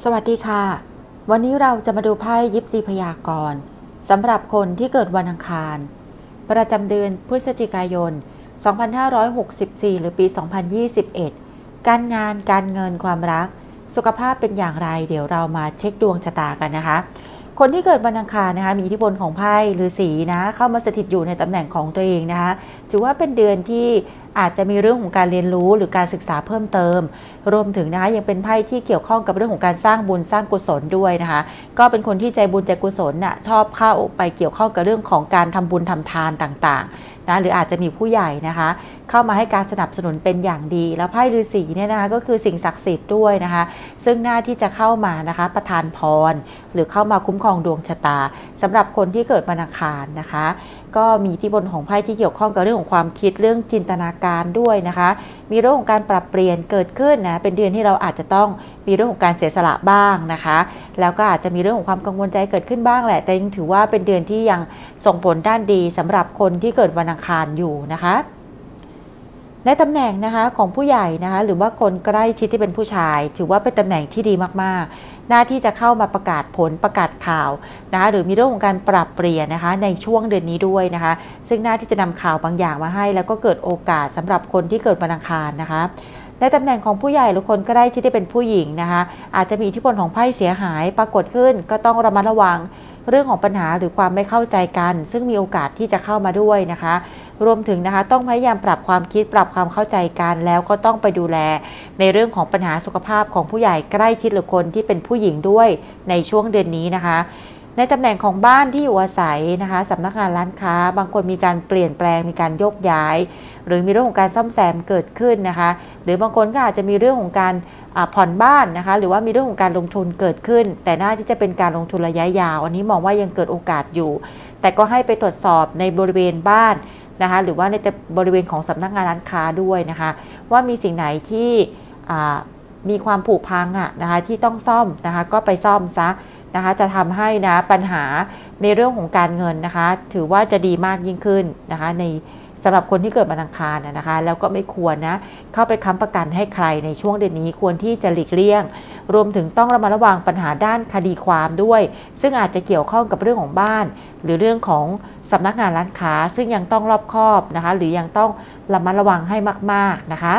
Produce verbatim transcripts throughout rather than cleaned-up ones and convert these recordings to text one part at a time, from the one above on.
สวัสดีค่ะวันนี้เราจะมาดูไพ่ยิปซีพยากรณ์สำหรับคนที่เกิดวันอังคารประจำเดือนพฤศจิกายน สองพันห้าร้อยหกสิบสี่ หรือปี สองพันยี่สิบเอ็ด การงานการเงินความรักสุขภาพเป็นอย่างไรเดี๋ยวเรามาเช็คดวงชะตากันนะคะคนที่เกิดวันอังคารนะคะมีอิทธิพลของไพ่ฤาษีนะเข้ามาสถิตอยู่ในตำแหน่งของตัวเองนะคะถือว่าเป็นเดือนที่อาจจะมีเรื่องของการเรียนรู้หรือการศึกษาเพิ่มเติมรวมถึงนะคะยังเป็นไพ่ที่เกี่ยวข้องกับเรื่องของการสร้างบุญสร้างกุศลด้วยนะคะก็เป็นคนที่ใจบุญใจกุศลน่ะชอบเข้าไปเกี่ยวข้องกับเรื่องของการทำบุญทำทานต่างๆนะหรืออาจจะมีผู้ใหญ่นะคะเข้ามาให้การสนับสนุนเป็นอย่างดีแล้วไพ่ฤาษีเนี่ยนะคะก็คือสิ่งศักดิ์สิทธิ์ด้วยนะคะซึ่งหน้าที่จะเข้ามานะคะประทานพรหรือเข้ามาคุ้มครองดวงชะตาสำหรับคนที่เกิดวันอังคารนะคะก็มีอิทธิพลของไพ่ที่เกี่ยวข้องกับเรื่องของความคิดเรื่องจินตนาการด้วยนะคะมีเรื่องของการปรับเปลี่ยนเกิดขึ้นนะเป็นเดือนที่เราอาจจะต้องมีเรื่องของการเสียสละบ้างนะคะแล้วก็อาจจะมีเรื่องของความกังวลใจเกิดขึ้นบ้างแหละแต่ยังถือว่าเป็นเดือนที่ยังส่งผลด้านดีสำหรับคนที่เกิดวันอังคารอยู่นะคะในตำแหน่งนะคะของผู้ใหญ่นะคะหรือว่าคนใกล้ชิดที่เป็นผู้ชายถือว่าเป็นตำแหน่งที่ดีมากๆหน้าที่จะเข้ามาประกาศผลประกาศข่าวนะคะหรือมีเรื่องของการปรับเปลี่ยนนะคะในช่วงเดือนนี้ด้วยนะคะซึ่งหน้าที่จะนำข่าวบางอย่างมาให้แล้วก็เกิดโอกาสสำหรับคนที่เกิดวันอังคารนะคะในตำแหน่งของผู้ใหญ่หรือคนใกล้ชิดที่เป็นผู้หญิงนะคะอาจจะมีอิทธิพลของไพ่เสียหายปรากฏขึ้นก็ต้องระมัดระวังเรื่องของปัญหาหรือความไม่เข้าใจกันซึ่งมีโอกาสที่จะเข้ามาด้วยนะคะรวมถึงนะคะต้องพยายามปรับความคิดปรับความเข้าใจกันแล้วก็ต้องไปดูแลในเรื่องของปัญหาสุขภาพของผู้ใหญ่ใกล้ชิดหรือคนที่เป็นผู้หญิงด้วยในช่วงเดือนนี้นะคะในตำแหน่งของบ้านที่อยู่อาศัยนะคะสำนักงานร้านค้าบางคนมีการเปลี่ยนแปลงมีการโยกย้ายหรือมีเรื่องของการซ่อมแซมเกิดขึ้นนะคะหรือบางคนก็อาจจะมีเรื่องของการผ่อนบ้านนะคะหรือว่ามีเรื่องของการลงทุนเกิดขึ้นแต่น่าที่จะเป็นการลงทุนระยะยาวอันนี้มองว่ายังเกิดโอกาสอยู่แต่ก็ให้ไปตรวจสอบในบริเวณบ้านนะคะหรือว่าในบริเวณของสำนักงานร้านค้าด้วยนะคะว่ามีสิ่งไหนที่มีความผุพังอ่ะนะคะที่ต้องซ่อมนะคะก็ไปซ่อมซะนะคะจะทำให้นะปัญหาในเรื่องของการเงินนะคะถือว่าจะดีมากยิ่งขึ้นนะคะในสำหรับคนที่เกิดวันอังคารนะคะแล้วก็ไม่ควรนะเข้าไปค้ำประกันให้ใครในช่วงเดือนนี้ควรที่จะหลีกเลี่ยงรวมถึงต้องระมัดระวังปัญหาด้านคดีความด้วยซึ่งอาจจะเกี่ยวข้องกับเรื่องของบ้านหรือเรื่องของสำนักงานร้านค้าซึ่งยังต้องรอบคอบนะคะหรือยังต้องระมัดระวังให้มากๆนะคะ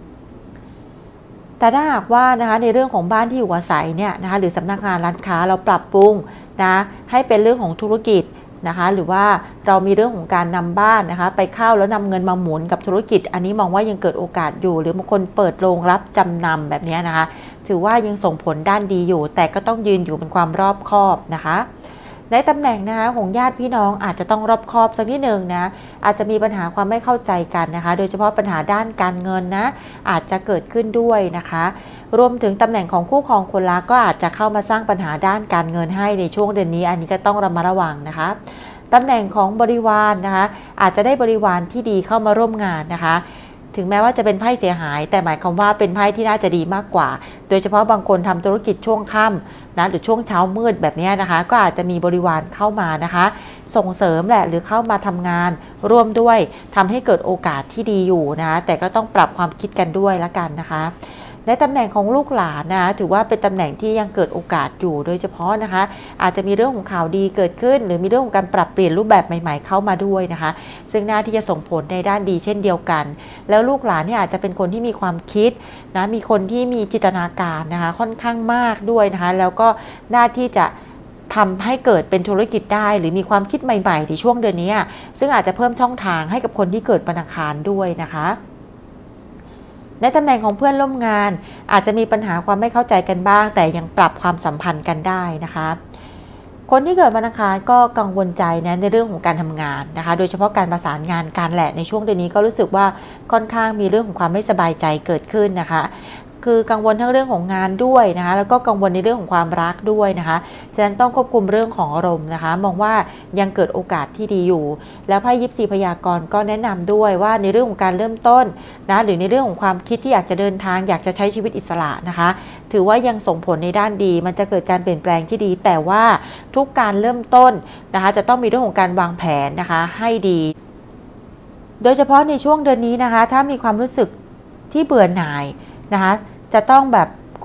แต่ถ้าหากว่านะคะในเรื่องของบ้านที่อยู่อาศัยเนี่ยนะคะหรือสำนักงานร้านค้าเราปรับปรุงนะให้เป็นเรื่องของธุรกิจนะคะหรือว่าเรามีเรื่องของการนำบ้านนะคะไปเข้าแล้วนำเงินมาหมุนกับธุรกิจอันนี้มองว่ายังเกิดโอกาสอยู่หรือบางคนเปิดโรงรับจำนำแบบนี้นะคะถือว่ายังส่งผลด้านดีอยู่แต่ก็ต้องยืนอยู่เป็นความรอบคอบนะคะในตำแหน่งนะคะของญาติพี่น้องอาจจะต้องรอบคอบสักนิดหนึ่งนะอาจจะมีปัญหาความไม่เข้าใจกันนะคะโดยเฉพาะปัญหาด้านการเงินนะอาจจะเกิดขึ้นด้วยนะคะรวมถึงตำแหน่งของคู่ครองคนรักก็อาจจะเข้ามาสร้างปัญหาด้านการเงินให้ในช่วงเดือนนี้อันนี้ก็ต้องระมัดระวังนะคะตำแหน่งของบริวาร น, นะคะอาจจะได้บริวารที่ดีเข้ามาร่วมงานนะคะถึงแม้ว่าจะเป็นไพ่เสียหายแต่หมายความว่าเป็นไพ่ที่น่าจะดีมากกว่าโดยเฉพาะบางคนทำธุรกิจช่วงค่ำนะหรือช่วงเช้ามืดแบบนี้นะคะก็อาจจะมีบริวารเข้ามานะคะส่งเสริมแหละหรือเข้ามาทำงานร่วมด้วยทำให้เกิดโอกาสที่ดีอยู่นะแต่ก็ต้องปรับความคิดกันด้วยละกันนะคะในตำแหน่งของลูกหลานนะถือว่าเป็นตำแหน่งที่ยังเกิดโอกาสอยู่โดยเฉพาะนะคะอาจจะมีเรื่องของข่าวดีเกิดขึ้นหรือมีเรื่องของการปรับเปลี่ยนรูปแบบใหม่ๆเข้ามาด้วยนะคะซึ่งน่าที่จะส่งผลในด้านดีเช่นเดียวกันแล้วลูกหลานเนี่ยอาจจะเป็นคนที่มีความคิดนะมีคนที่มีจินตนาการนะคะค่อนข้างมากด้วยนะคะแล้วก็น่าที่จะทำให้เกิดเป็นธุรกิจได้หรือมีความคิดใหม่ๆในช่วงเดือนนี้ซึ่งอาจจะเพิ่มช่องทางให้กับคนที่เกิดวันอังคารด้วยนะคะในตำแหน่งของเพื่อนร่วมงานอาจจะมีปัญหาความไม่เข้าใจกันบ้างแต่ยังปรับความสัมพันธ์กันได้นะคะคนที่เกิดวันอังคารก็กังวลใจนะในเรื่องของการทำงานนะคะโดยเฉพาะการประสานงานการแหละในช่วงเดือนนี้ก็รู้สึกว่าค่อนข้างมีเรื่องของความไม่สบายใจเกิดขึ้นนะคะคือกังวลทั้งเรื่องของงานด้วยนะคะแล้วก็กังวลในเรื่องของความรักด้วยนะคะฉะนั้นต้องควบคุมเรื่องของอารมณ์นะคะมองว่ายังเกิดโอกาสที่ดีอยู่แล้วไพ่ยิปซีพยากรณ์ก็แนะนำด้วยว่าในเรื่องของการเริ่มต้นนะหรือในเรื่องของความคิดที่อยากจะเดินทางอยากจะใช้ชีวิตอิสระนะคะถือว่ายังส่งผลในด้านดีมันจะเกิดการเปลี่ยนแปลงที่ดีแต่ว่าทุกการเริ่มต้นนะคะจะต้องมีเรื่องของการวางแผนนะคะให้ดีโดยเฉพาะในช่วงเดือนนี้นะคะถ้ามีความรู้สึกที่เบื่อหน่ายนะคะจะต้องแบบค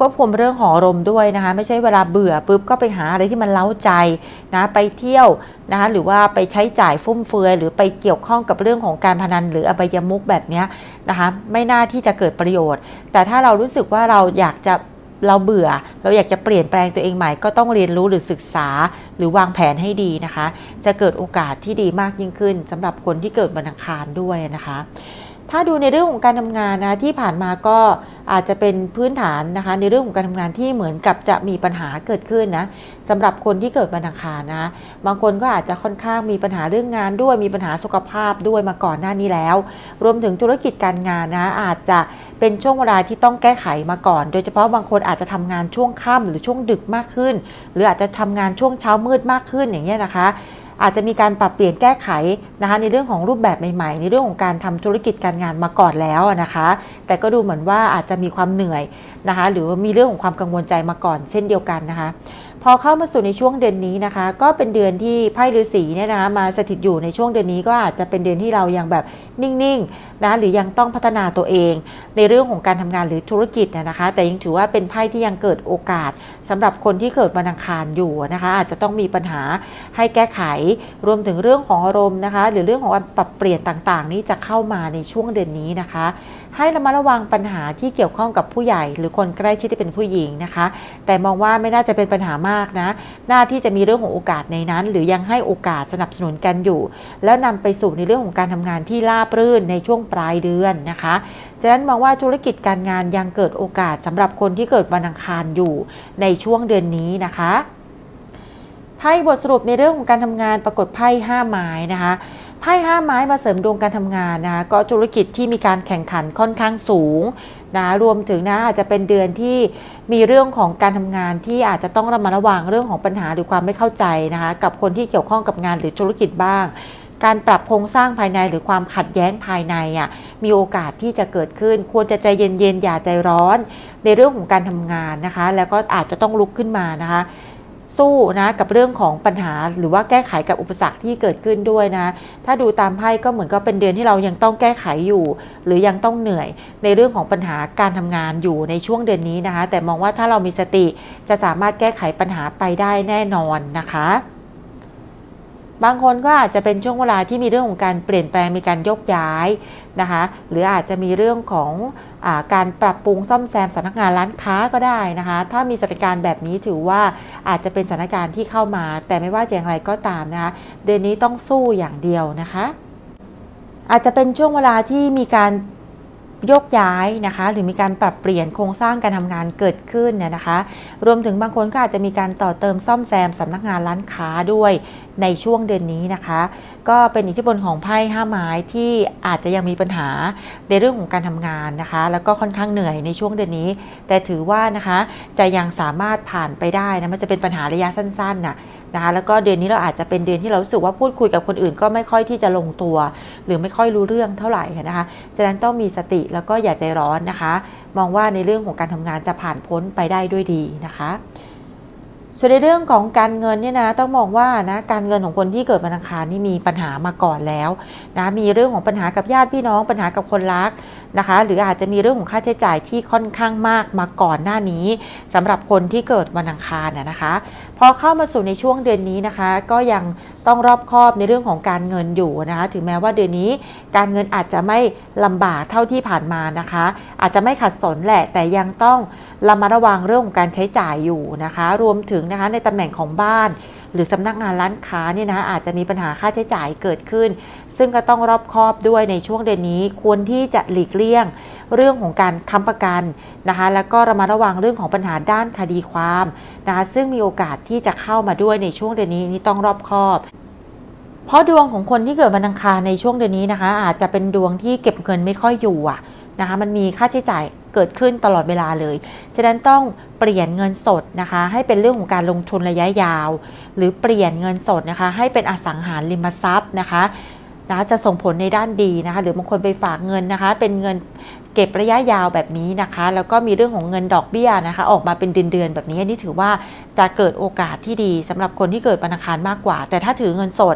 ควบคุมเรื่องของอารมณ์ด้วยนะคะไม่ใช่เวลาเบื่อปุ๊บก็ไปหาอะไรที่มันเล้าใจนะไปเที่ยวนะคะหรือว่าไปใช้จ่ายฟุ่มเฟือยหรือไปเกี่ยวข้องกับเรื่องของการพนันหรืออบายมุขแบบนี้นะคะไม่น่าที่จะเกิดประโยชน์แต่ถ้าเรารู้สึกว่าเราอยากจะเราเบื่อเราอยากจะเปลี่ยนแปลงตัวเองใหม่ก็ต้องเรียนรู้หรือศึกษาหรือวางแผนให้ดีนะคะจะเกิดโอกาสที่ดีมากยิ่งขึ้นสำหรับคนที่เกิดวันอังคารด้วยนะคะถ้าดูในเรื่องของการทำงานนะที่ผ่านมาก็อาจจะเป็นพื้นฐานนะคะในเรื่องของการทำงานที่เหมือนกับจะมีปัญหาเกิดขึ้นนะสำหรับคนที่เกิดวันอังคารนะบางคนก็อาจจะค่อนข้างมีปัญหาเรื่องงานด้วยมีปัญหาสุขภาพด้วยมาก่อนหน้านี้แล้วรวมถึงธุรกิจการงานนะอาจจะเป็นช่วงเวลาที่ต้องแก้ไขมาก่อนโดยเฉพาะบางคนอาจจะทำงานช่วงค่ำหรือช่วงดึกมากขึ้นหรืออาจจะทำงานช่วงเช้ามืดมากขึ้นอย่างเงี้ยนะคะอาจจะมีการปรับเปลี่ยนแก้ไขนะคะในเรื่องของรูปแบบใหม่ๆในเรื่องของการทำธุรกิจการงานมาก่อนแล้วนะคะแต่ก็ดูเหมือนว่าอาจจะมีความเหนื่อยนะคะหรือว่ามีเรื่องของความกังวลใจมาก่อนเช่นเดียวกันนะคะพอเข้ามาสู่ในช่วงเดือนนี้นะคะก็เป็นเดือนที่ไพ่ฤาษีเนี่ยนะมาสถิตอยู่ในช่วงเดือนนี้ก็อาจจะเป็นเดือนที่เรายังแบบนิ่งๆนะหรือยังต้องพัฒนาตัวเองในเรื่องของการทำงานหรือธุรกิจนะคะแต่ยังถือว่าเป็นไพ่ที่ยังเกิดโอกาสสำหรับคนที่เกิดวันอังคารอยู่นะคะอาจจะต้องมีปัญหาให้แก้ไขรวมถึงเรื่องของอารมณ์นะคะหรือเรื่องของการปรับเปลี่ยนต่างๆนี้จะเข้ามาในช่วงเดือนนี้นะคะให้ระมัดระวังปัญหาที่เกี่ยวข้องกับผู้ใหญ่หรือคนใกล้ชิดที่เป็นผู้หญิงนะคะแต่มองว่าไม่น่าจะเป็นปัญหามากนะน่าที่จะมีเรื่องของโอกาสในนั้นหรือยังให้โอกาสสนับสนุนกันอยู่แล้วนำไปสู่ในเรื่องของการทำงานที่ราบรื่นในช่วงปลายเดือนนะคะฉะนั้นมองว่าธุรกิจการงานยังเกิดโอกาสสำหรับคนที่เกิดวันอังคารอยู่ในช่วงเดือนนี้นะคะไพ่บทสรุปในเรื่องของการทำงานปรากฏไพ่ห้าไม้นะคะไพ่ห้าไม้มาเสริมดวงการทำงานนะก็ธุรกิจที่มีการแข่งขันค่อนข้างสูงนะรวมถึงนะอาจจะเป็นเดือนที่มีเรื่องของการทำงานที่อาจจะต้องระมัดระวังเรื่องของปัญหาหรือความไม่เข้าใจนะคะกับคนที่เกี่ยวข้องกับงานหรือธุรกิจบ้างการปรับโครงสร้างภายในหรือความขัดแย้งภายในอ่ะมีโอกาสที่จะเกิดขึ้นควรจะใจเย็นๆอย่าใจร้อนในเรื่องของการทำงานนะคะแล้วก็อาจจะต้องลุกขึ้นมานะคะสู้นะกับเรื่องของปัญหาหรือว่าแก้ไขกับอุปสรรคที่เกิดขึ้นด้วยนะถ้าดูตามไพ่ก็เหมือนกับเป็นเดือนที่เรายังต้องแก้ไขอยู่หรือยังต้องเหนื่อยในเรื่องของปัญหาการทำงานอยู่ในช่วงเดือนนี้นะคะแต่มองว่าถ้าเรามีสติจะสามารถแก้ไขปัญหาไปได้แน่นอนนะคะบางคนก็อาจจะเป็นช่วงเวลาที่มีเรื่องของการเปลี่ยนแปลงมีการยกย้ายนะคะหรืออาจจะมีเรื่องของอาการปรับปรุงซ่อมแซมสำนักงานร้านค้าก็ได้นะคะถ้ามีสถานการณ์แบบนี้ถือว่าอาจจะเป็นสถานการณ์ที่เข้ามาแต่ไม่ว่าจะอย่างไรก็ตามนะคะเดือนนี้ต้องสู้อย่างเดียวนะคะอาจจะเป็นช่วงเวลาที่มีการยกย้ายนะคะหรือมีการปรับเปลี่ยนโครงสร้างการทำงานเกิดขึ้นเนี่ยนะคะรวมถึงบางคนก็อาจจะมีการต่อเติมซ่อมแซมสำนักงานร้านค้าด้วยในช่วงเดือนนี้นะคะก็เป็นอิทธิพลของไพ่ห้าไม้ที่อาจจะยังมีปัญหาในเรื่องของการทำงานนะคะแล้วก็ค่อนข้างเหนื่อยในช่วงเดือนนี้แต่ถือว่านะคะจะยังสามารถผ่านไปได้นะมันจะเป็นปัญหาระยะสั้นๆน่ะนะคะแล้วก็เดือนนี้เราอาจจะเป็นเดือนที่เรารู้สึกว่าพูดคุยกับคนอื่นก็ไม่ค่อยที่จะลงตัวหรือไม่ค่อยรู้เรื่องเท่าไหร่นะคะฉะนั้นต้องมีสติแล้วก็อย่าใจร้อนนะคะมองว่าในเรื่องของการทำงานจะผ่านพ้นไปได้ด้วยดีนะคะส่วนในเรื่องของการเงินเนี่ยนะต้องมองว่านะการเงินของคนที่เกิดวันอังคารนี่มีปัญหามาก่อนแล้วนะมีเรื่องของปัญหากับญาติพี่น้องปัญหากับคนรักนะคะหรืออาจจะมีเรื่องของค่าใช้จ่ายที่ค่อนข้างมากมาก่อนหน้านี้สำหรับคนที่เกิดวันอังคารนะคะพอเข้ามาสู่ในช่วงเดือนนี้นะคะก็ยังต้องรอบคอบในเรื่องของการเงินอยู่นะคะถึงแม้ว่าเดือนนี้การเงินอาจจะไม่ลำบากเท่าที่ผ่านมานะคะอาจจะไม่ขัดสนแหละแต่ยังต้องระมัดระวังเรื่องของการใช้จ่ายอยู่นะคะรวมถึงนะคะในตำแหน่งของบ้านหรือสำนักงานร้านค้าเนี่ยนะอาจจะมีปัญหาค่าใช้จ่ายเกิดขึ้นซึ่งก็ต้องรอบคอบด้วยในช่วงเดือนนี้ควรที่จะหลีกเลี่ยงเรื่องของการค้ำประกันนะคะแล้วก็ระมัดระวังเรื่องของปัญหาด้านคดีความนะคะซึ่งมีโอกาสที่จะเข้ามาด้วยในช่วงเดือนนี้นี่ต้องรอบคอบเพราะดวงของคนที่เกิดวันอังคารในช่วงเดือนนี้นะคะอาจจะเป็นดวงที่เก็บเงินไม่ค่อยอยู่อ่ะนะคะมันมีค่าใช้จ่ายเกิดขึ้นตลอดเวลาเลยฉะนั้นต้องเปลี่ยนเงินสดนะคะให้เป็นเรื่องของการลงทุนระยะยาวหรือเปลี่ยนเงินสดนะคะให้เป็นอสังหาริมทรัพย์นะคะนะจะส่งผลในด้านดีนะคะหรือบางคนไปฝากเงินนะคะเป็นเงินเก็บระยะยาวแบบนี้นะคะแล้วก็มีเรื่องของเงินดอกเบี้ยนะคะออกมาเป็นเดือนๆแบบนี้นี่ถือว่าจะเกิดโอกาสที่ดีสำหรับคนที่เกิดวันอังคารมากกว่าแต่ถ้าถือเงินสด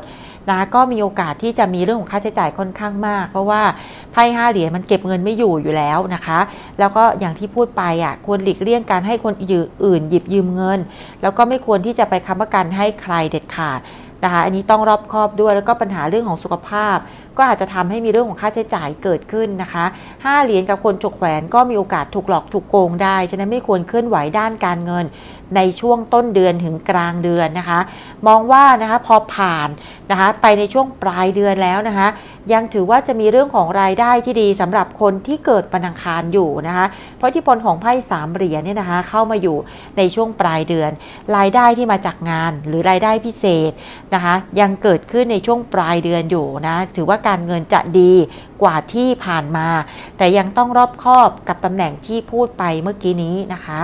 นะก็มีโอกาสที่จะมีเรื่องของค่าใช้จ่ายค่อนข้างมากเพราะว่าไพ่ห้าเหรียญมันเก็บเงินไม่อยู่อยู่แล้วนะคะแล้วก็อย่างที่พูดไปอ่ะควรหลีกเลี่ยงการให้คนอื่นหยิบยืมเงินแล้วก็ไม่ควรที่จะไปค้ำประกันให้ใครเด็ดขาดนะคะอันนี้ต้องรอบคอบด้วยแล้วก็ปัญหาเรื่องของสุขภาพก็อาจจะทำให้มีเรื่องของค่าใช้จ่ายเกิดขึ้นนะคะห้าเหรียญกับคนฉกแหวนก็มีโอกาสถูกหลอกถูกโกงได้ฉะนั้นไม่ควรเคลื่อนไหวด้านการเงินในช่วงต้นเดือนถึงกลางเดือนนะคะมองว่านะคะพอผ่านนะคะไปในช่วงปลายเดือนแล้วนะคะยังถือว่าจะมีเรื่องของรายได้ที่ดีสำหรับคนที่เกิดวันอังคารอยู่นะคะเพราะอิทธิพลของไพ่สามเหรียญเนี่ยนะคะเข้ามาอยู่ในช่วงปลายเดือนรายได้ที่มาจากงานหรือรายได้พิเศษนะคะยังเกิดขึ้นในช่วงปลายเดือนอยู่นะถือว่าการเงินจะดีกว่าที่ผ่านมาแต่ยังต้องรอบคอบกับตำแหน่งที่พูดไปเมื่อกี้นี้นะคะ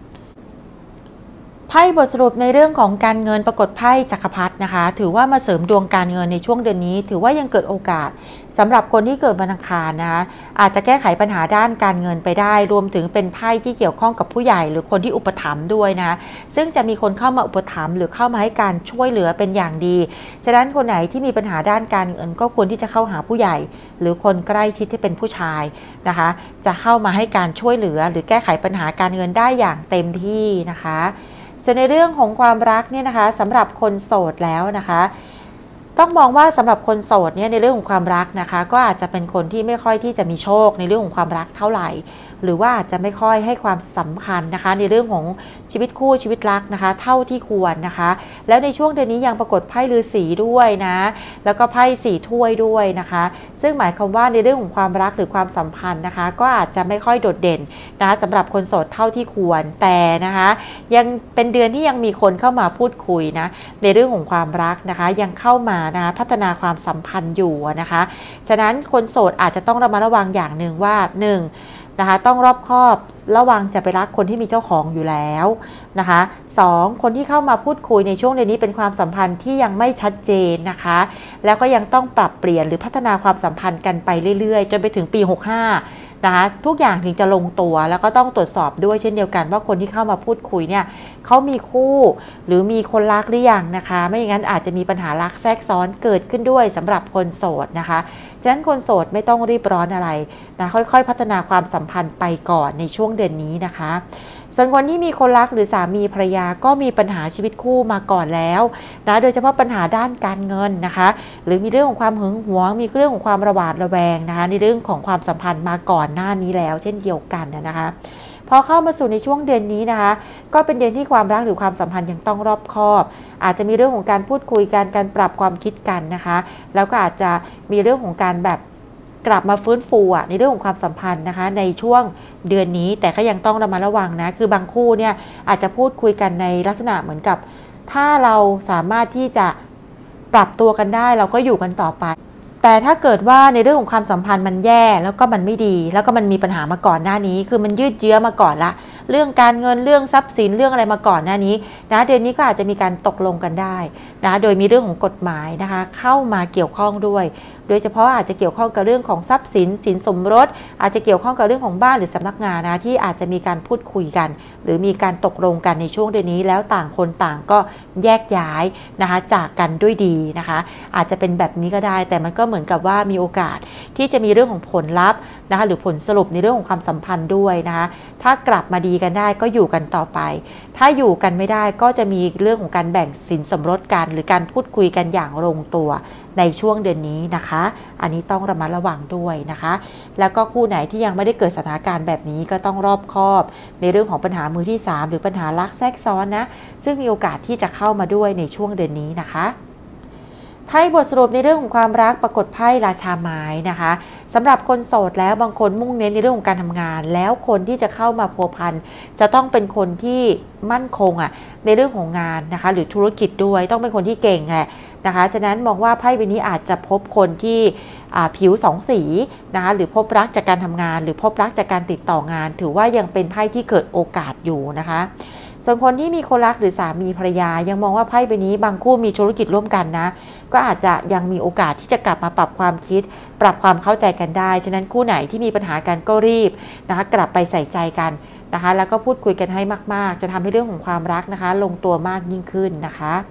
ไพ่บทสรุปในเรื่องของการเงินปรากฏไพ่จักรพรรดินะคะถือว่ามาเสริมดวงการเงินในช่วงเดือนนี้ถือว่ายังเกิดโอกาสสำหรับคนที่เกิดวันอังคารนะคะอาจจะแก้ไขปัญหาด้านการเงินไปได้รวมถึงเป็นไพ่ที่เกี่ยวข้องกับผู้ใหญ่หรือคนที่อุปถัมภ์ด้วยนะซึ่งจะมีคนเข้ามาอุปถัมภ์หรือเข้ามาให้การช่วยเหลือเป็นอย่างดีฉะนั้นคนไหนที่มีปัญหาด้านการเงินก็ควรที่จะเข้าหาผู้ใหญ่หรือคนใกล้ชิดที่เป็นผู้ชายนะคะจะเข้ามาให้การช่วยเหลือหรือแก้ไขปัญหาการเงินได้อย่างเต็มที่นะคะส่วนในเรื่องของความรักเนี่ยนะคะสำหรับคนโสดแล้วนะคะต้องมองว่าสำหรับคนโสดเนี่ยในเรื่องของความรักนะคะก็อาจจะเป็นคนที่ไม่ค่อยที่จะมีโชคในเรื่องของความรักเท่าไหร่หรือว่าอาจจะไม่ค่อยให้ความสำคัญนะคะในเรื่องของชีวิตคู่ชีวิตรักนะคะเท่าที่ควรนะคะแล้วในช่วงเดือนนี้ยังปรากฏไพ่ฤาษีด้วยนะแล้วก็ไพ่สี่ถ้วยด้วยนะคะซึ่งหมายความว่าในเรื่องของความรักหรือความสัมพันธ์นะคะก็อาจจะไม่ค่อยโดดเด่นนะคะสำหรับคนโสดเท่าที่ควรแต่นะคะยังเป็นเดือนที่ยังมีคนเข้ามาพูดคุยนะในเรื่องของความรักนะคะยังเข้ามานะคะพัฒนาความสัมพันธ์อยู่นะคะฉะนั้นคนโสดอาจจะต้องระมัดระวังอย่างหนึ่งว่าหนึ่งนะคะต้องรอบคอบระวังจะไปรักคนที่มีเจ้าของอยู่แล้วนะคะสองคนที่เข้ามาพูดคุยในช่วงเดือนนี้เป็นความสัมพันธ์ที่ยังไม่ชัดเจนนะคะแล้วก็ยังต้องปรับเปลี่ยนหรือพัฒนาความสัมพันธ์กันไปเรื่อยๆจนไปถึงปีหกห้านะคะทุกอย่างถึงจะลงตัวแล้วก็ต้องตรวจสอบด้วยเช่นเดียวกันว่าคนที่เข้ามาพูดคุยเนี่ยเขามีคู่หรือมีคนรักหรือยังนะคะไม่อย่างนั้นอาจจะมีปัญหารักแทรกซ้อนเกิดขึ้นด้วยสำหรับคนโสดนะคะฉะนั้นคนโสดไม่ต้องรีบร้อนอะไรนะค่อยๆพัฒนาความสัมพันธ์ไปก่อนในช่วงเดือนนี้นะคะส่วนคนที่มีคนรักหรือสามีภรรยาก็มีปัญหาชีวิตคู่มาก่อนแล้วนะโดยเฉพาะปัญหาด้านการเงินนะคะหรือมีเรื่องของความหึงหวงมีเรื่องของความระหวาดระแวงนะคะในเรื่องของความสัมพันธ์มาก่อนหน้านี้แล้วเช่นเดียวกันนะคะพอเข้ามาสู่ในช่วงเดือนนี้นะคะก็เป็นเดือนที่ความรักหรือความสัมพันธ์ยังต้องรอบคอบอาจจะมีเรื่องของการพูดคุยกันการปรับความคิดกันนะคะแล้วก็อาจจะมีเรื่องของการแบบกลับมาฟื้นฟูในเรื่องของความสัมพันธ์นะคะในช่วงเดือนนี้แต่ก็ยังต้องระมัดระวังนะคือบางคู่เนี่ยอาจจะพูดคุยกันในลักษณะเหมือนกับถ้าเราสามารถที่จะปรับตัวกันได้เราก็อยู่กันต่อไปแต่ถ้าเกิดว่าในเรื่องของความสัมพันธ์มันแย่แล้วก็มันไม่ดีแล้วก็มันมีปัญหามาก่อนหน้านี้คือมันยืดเยื้อมาก่อนละเรื่องการเงินเรื่องทรัพย์สินเรื่องอะไรมาก่อนหน้านี้นะเดือนนี้ก็อาจจะมีการตกลงกันได้นะโดยมีเรื่องของกฎหมายนะคะเข้ามาเกี่ยวข้องด้วยโดยเฉพาะอาจจะเกี่ยวข้องกับเรื่องของทรัพย์สินสินสมรสอาจจะเกี่ยวข้องกับเรื่องของบ้านหรือสำนักงานนะที่อาจจะมีการพูดคุยกันหรือมีการตกลงกันในช่วงเดือนนี้แล้วต่างคนต่างก็แยกย้ายนะคะจากกันด้วยดีนะคะอาจจะเป็นแบบนี้ก็ได้แต่มันก็เหมือนกับว่ามีโอกาสที่จะมีเรื่องของผลลัพธ์นะคะหรือผลสรุปในเรื่องของความสัมพันธ์ด้วยนะคะถ้ากลับมาดีกันได้ก็อยู่กันต่อไปถ้าอยู่กันไม่ได้ก็จะมีเรื่องของการแบ่งสินสมรสกันหรือการพูดคุยกันอย่างลงตัวในช่วงเดือนนี้นะคะอันนี้ต้องระมัดระวังด้วยนะคะแล้วก็คู่ไหนที่ยังไม่ได้เกิดสถานการณ์แบบนี้ก็ต้องรอบคอบในเรื่องของปัญหามือที่สามหรือปัญหารักแทรกซ้อนนะซึ่งมีโอกาสที่จะเข้ามาด้วยในช่วงเดือนนี้นะคะไพ่บทสรุปในเรื่องของความรักปรากฏไพ่ราชาไม้นะคะสำหรับคนโสดแล้วบางคนมุ่งเน้นในเรื่องของการทำงานแล้วคนที่จะเข้ามาพัวพันจะต้องเป็นคนที่มั่นคงอ่ะในเรื่องของงานนะคะหรือธุรกิจด้วยต้องเป็นคนที่เก่งแหละนะคะฉะนั้นมองว่าไพ่ใบนี้อาจจะพบคนที่ผิวสองสีนะคะหรือพบรักจากการทำงานหรือพบรักจากการติดต่องานถือว่ายังเป็นไพ่ที่เกิดโอกาสอยู่นะคะส่วนคนที่มีคนรักหรือสามีภรรยายังมองว่าไพ่ใบนี้บางคู่มีธุรกิจร่วมกันนะก็อาจจะยังมีโอกาสที่จะกลับมาปรับความคิดปรับความเข้าใจกันได้ฉะนั้นคู่ไหนที่มีปัญหากันก็รีบนะคะกลับไปใส่ใจกันนะคะแล้วก็พูดคุยกันให้มากๆจะทำให้เรื่องของความรักนะคะลงตัวมากยิ่งขึ้นนะคะ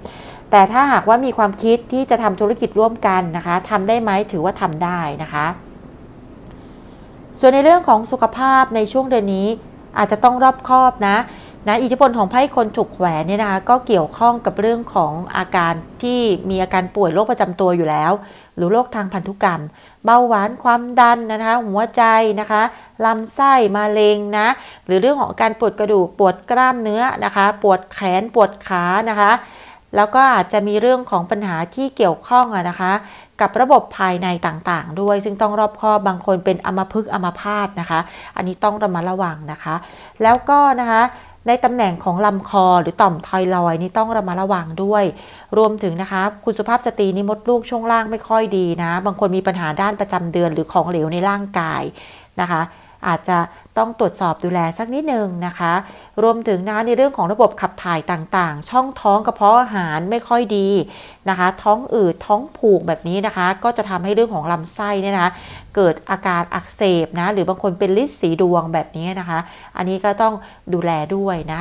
แต่ถ้าหากว่ามีความคิดที่จะทำธุรกิจร่วมกันนะคะทำได้ไหมถือว่าทำได้นะคะส่วนในเรื่องของสุขภาพในช่วงเดือนนี้อาจจะต้องรอบคอบนะนะอิทธิพลของไพ่คนฉุกแหวนเนี่ยนะคะก็เกี่ยวข้องกับเรื่องของอาการที่มีอาการป่วยโรคประจำตัวอยู่แล้วหรือโรคทางพันธุกรรมเบาหวานความดันนะคะหัวใจนะคะลำไส้มะเร็งนะหรือเรื่องของการปวดกระดูกปวดกล้ามเนื้อนะคะปวดแขนปวดขานะคะแล้วก็อาจจะมีเรื่องของปัญหาที่เกี่ยวข้องอะนะคะกับระบบภายในต่างๆด้วยซึ่งต้องรอบคอบบางคนเป็นอัมพฤกษ์อัมพาตนะคะอันนี้ต้องระมัดระวังนะคะแล้วก็นะคะในตำแหน่งของลำคอหรือต่อมไทรอยด์นี่ต้องระมัดระวังด้วยรวมถึงนะคะคุณสุภาพสตรีนี่มดลูกช่วงล่างไม่ค่อยดีนะบางคนมีปัญหาด้านประจำเดือนหรือของเหลวในร่างกายนะคะอาจจะต้องตรวจสอบดูแลสักนิดนึงนะคะรวมถึงนะในเรื่องของระบบขับถ่ายต่างๆช่องท้องกระเพาะอาหารไม่ค่อยดีนะคะท้องอืดท้องผูกแบบนี้นะคะก็จะทำให้เรื่องของลำไส้เนี่ยนะเกิดอาการอักเสบนะหรือบางคนเป็นลิ์สีดวงแบบนี้นะคะอันนี้ก็ต้องดูแลด้วยนะ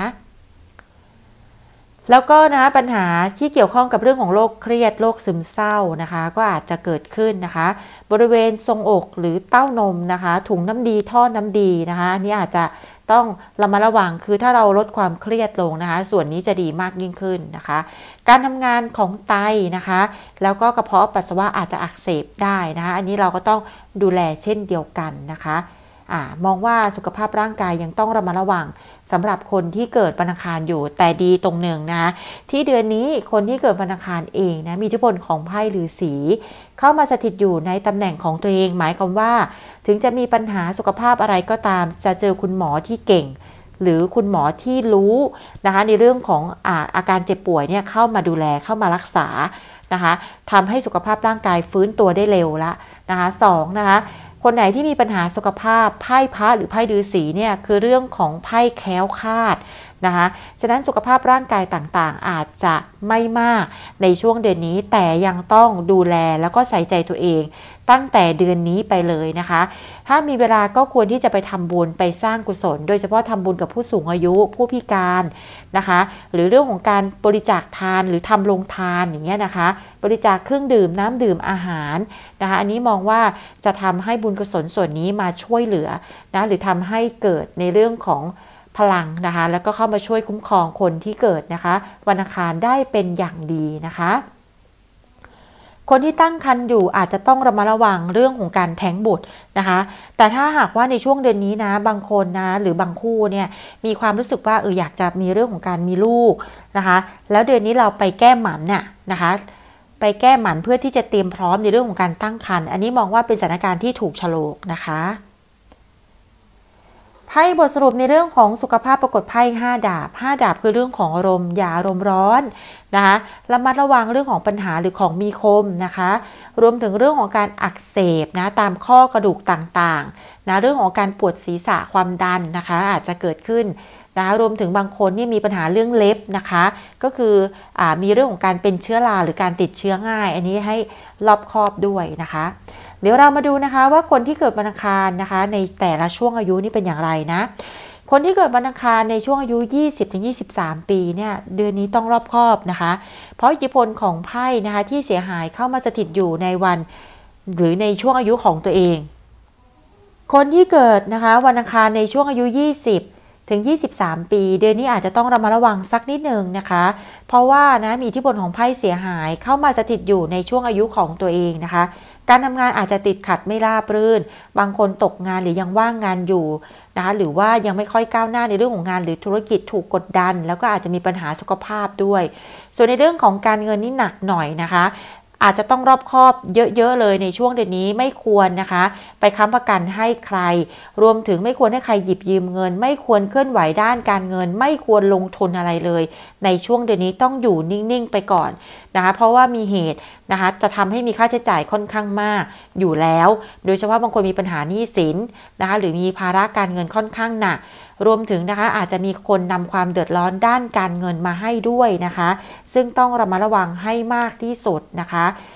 แล้วก็นะปัญหาที่เกี่ยวข้องกับเรื่องของโรคเครียดโรคซึมเศร้านะคะก็อาจจะเกิดขึ้นนะคะบริเวณทรงอกหรือเต้านมนะคะถุงน้ำดีท่อน้ำดีนะคะอันนี้อาจจะต้องระมัดระวังคือถ้าเราลดความเครียดลงนะคะส่วนนี้จะดีมากยิ่งขึ้นนะคะการทำงานของไตนะคะแล้วก็กระเพาะปัสสาวะอาจจะอักเสบได้นะคะอันนี้เราก็ต้องดูแลเช่นเดียวกันนะคะอ่ามองว่าสุขภาพร่างกายยังต้องระมัดระวังสำหรับคนที่เกิดวันอังคารอยู่แต่ดีตรงหนึ่งนะที่เดือนนี้คนที่เกิดวันอังคารเองนะมีอิทธิพลของไพ่ฤาษีเข้ามาสถิตอยู่ในตำแหน่งของตัวเองหมายความว่าถึงจะมีปัญหาสุขภาพอะไรก็ตามจะเจอคุณหมอที่เก่งหรือคุณหมอที่รู้นะคะในเรื่องของอาอาการเจ็บป่วยเนี่ยเข้ามาดูแลเข้ามารักษานะคะทำให้สุขภาพร่างกายฟื้นตัวได้เร็วละนะคะสองนะคะคนไหนที่มีปัญหาสุขภาพไพ่พระหรือไพ่ฤาษีเนี่ยคือเรื่องของไพ่แคล้วคลาดนะคะฉะนั้นสุขภาพร่างกายต่างๆอาจจะไม่มากในช่วงเดือนนี้แต่ยังต้องดูแลแล้วก็ใส่ใจตัวเองตั้งแต่เดือนนี้ไปเลยนะคะถ้ามีเวลาก็ควรที่จะไปทำบุญไปสร้างกุศลโดยเฉพาะทำบุญกับผู้สูงอายุผู้พิการนะคะหรือเรื่องของการบริจาคทานหรือทำโรงทานอย่างเงี้ยนะคะบริจาคเครื่องดื่มน้ำดื่มอาหารนะคะอันนี้มองว่าจะทำให้บุญกุศลส่วนนี้มาช่วยเหลือนะหรือทำให้เกิดในเรื่องของพลังนะคะแล้วก็เข้ามาช่วยคุ้มครองคนที่เกิดนะคะวันอังคารได้เป็นอย่างดีนะคะคนที่ตั้งครรภ์อยู่อาจจะต้องระมัดระวังเรื่องของการแท้งบุตรนะคะแต่ถ้าหากว่าในช่วงเดือนนี้นะบางคนนะหรือบางคู่เนี่ยมีความรู้สึกว่าเอออยากจะมีเรื่องของการมีลูกนะคะแล้วเดือนนี้เราไปแก้หมันน่ะนะคะไปแก้หมันเพื่อที่จะเตรียมพร้อมในเรื่องของการตั้งครรภ์อันนี้มองว่าเป็นสถานการณ์ที่ถูกโฉลกนะคะไพ่บทสรุปในเรื่องของสุขภาพปรากฏไพ่ห้าดาบห้าดาบคือเรื่องของอารมณ์อย่าอารมณ์ร้อนนะคะระมัดระวังเรื่องของปัญหาหรือของมีคมนะคะรวมถึงเรื่องของการอักเสบนะตามข้อกระดูกต่างๆนะเรื่องของการปวดศีรษะความดันนะคะอาจจะเกิดขึ้นนะรวมถึงบางคนนี่มีปัญหาเรื่องเล็บนะคะก็คืออ่ามีเรื่องของการเป็นเชื้อราหรือการติดเชื้อง่ายอันนี้ให้รอบคอบด้วยนะคะเดี๋ยวเรามาดูนะคะว่าคนที่เกิดวันอังคารนะคะในแต่ละช่วงอายุนี่เป็นอย่างไรนะคนที่เกิดวันอังคารในช่วงอายุ ยี่สิบถึงยี่สิบสาม ปีเนี่ยเดือนนี้ต้องรอบคอบนะคะเพราะอิทธิพลของไพ่นะคะที่เสียหายเข้ามาสถิตอยู่ในวันหรือในช่วงอายุของตัวเองคนที่เกิดนะคะวันอังคารในช่วงอายุ ยี่สิบถึงยี่สิบสาม ปีเดือนนี้อาจจะต้องระมัดระวังสักนิดหนึ่งนะคะเพราะว่านะมีอิทธิพลของไพ่เสียหายเข้ามาสถิตอยู่ในช่วงอายุของตัวเองนะคะการทำงานอาจจะติดขัดไม่ราบรื่นบางคนตกงานหรือยังว่างงานอยู่นะคะหรือว่ายังไม่ค่อยก้าวหน้าในเรื่องของงานหรือธุรกิจถูกกดดันแล้วก็อาจจะมีปัญหาสุขภาพด้วยส่วนในเรื่องของการเงินนี่หนักหน่อยนะคะอาจจะต้องรอบคอบเยอะๆเลยในช่วงเดือนนี้ไม่ควรนะคะไปค้ำประกันให้ใครรวมถึงไม่ควรให้ใครหยิบยืมเงินไม่ควรเคลื่อนไหวด้านการเงินไม่ควรลงทุนอะไรเลยในช่วงเดือนนี้ต้องอยู่นิ่งๆไปก่อนนะคะเพราะว่ามีเหตุนะคะจะทำให้มีค่าใช้จ่ายค่อนข้างมากอยู่แล้วโดยเฉพาะบางคนมีปัญหาหนี้สินนะคะหรือมีภาระการเงินค่อนข้างหนักรวมถึงนะคะอาจจะมีคนนำความเดือดร้อนด้านการเงินมาให้ด้วยนะคะซึ่งต้องระมัดระวังให้มากที่สุดนะคะ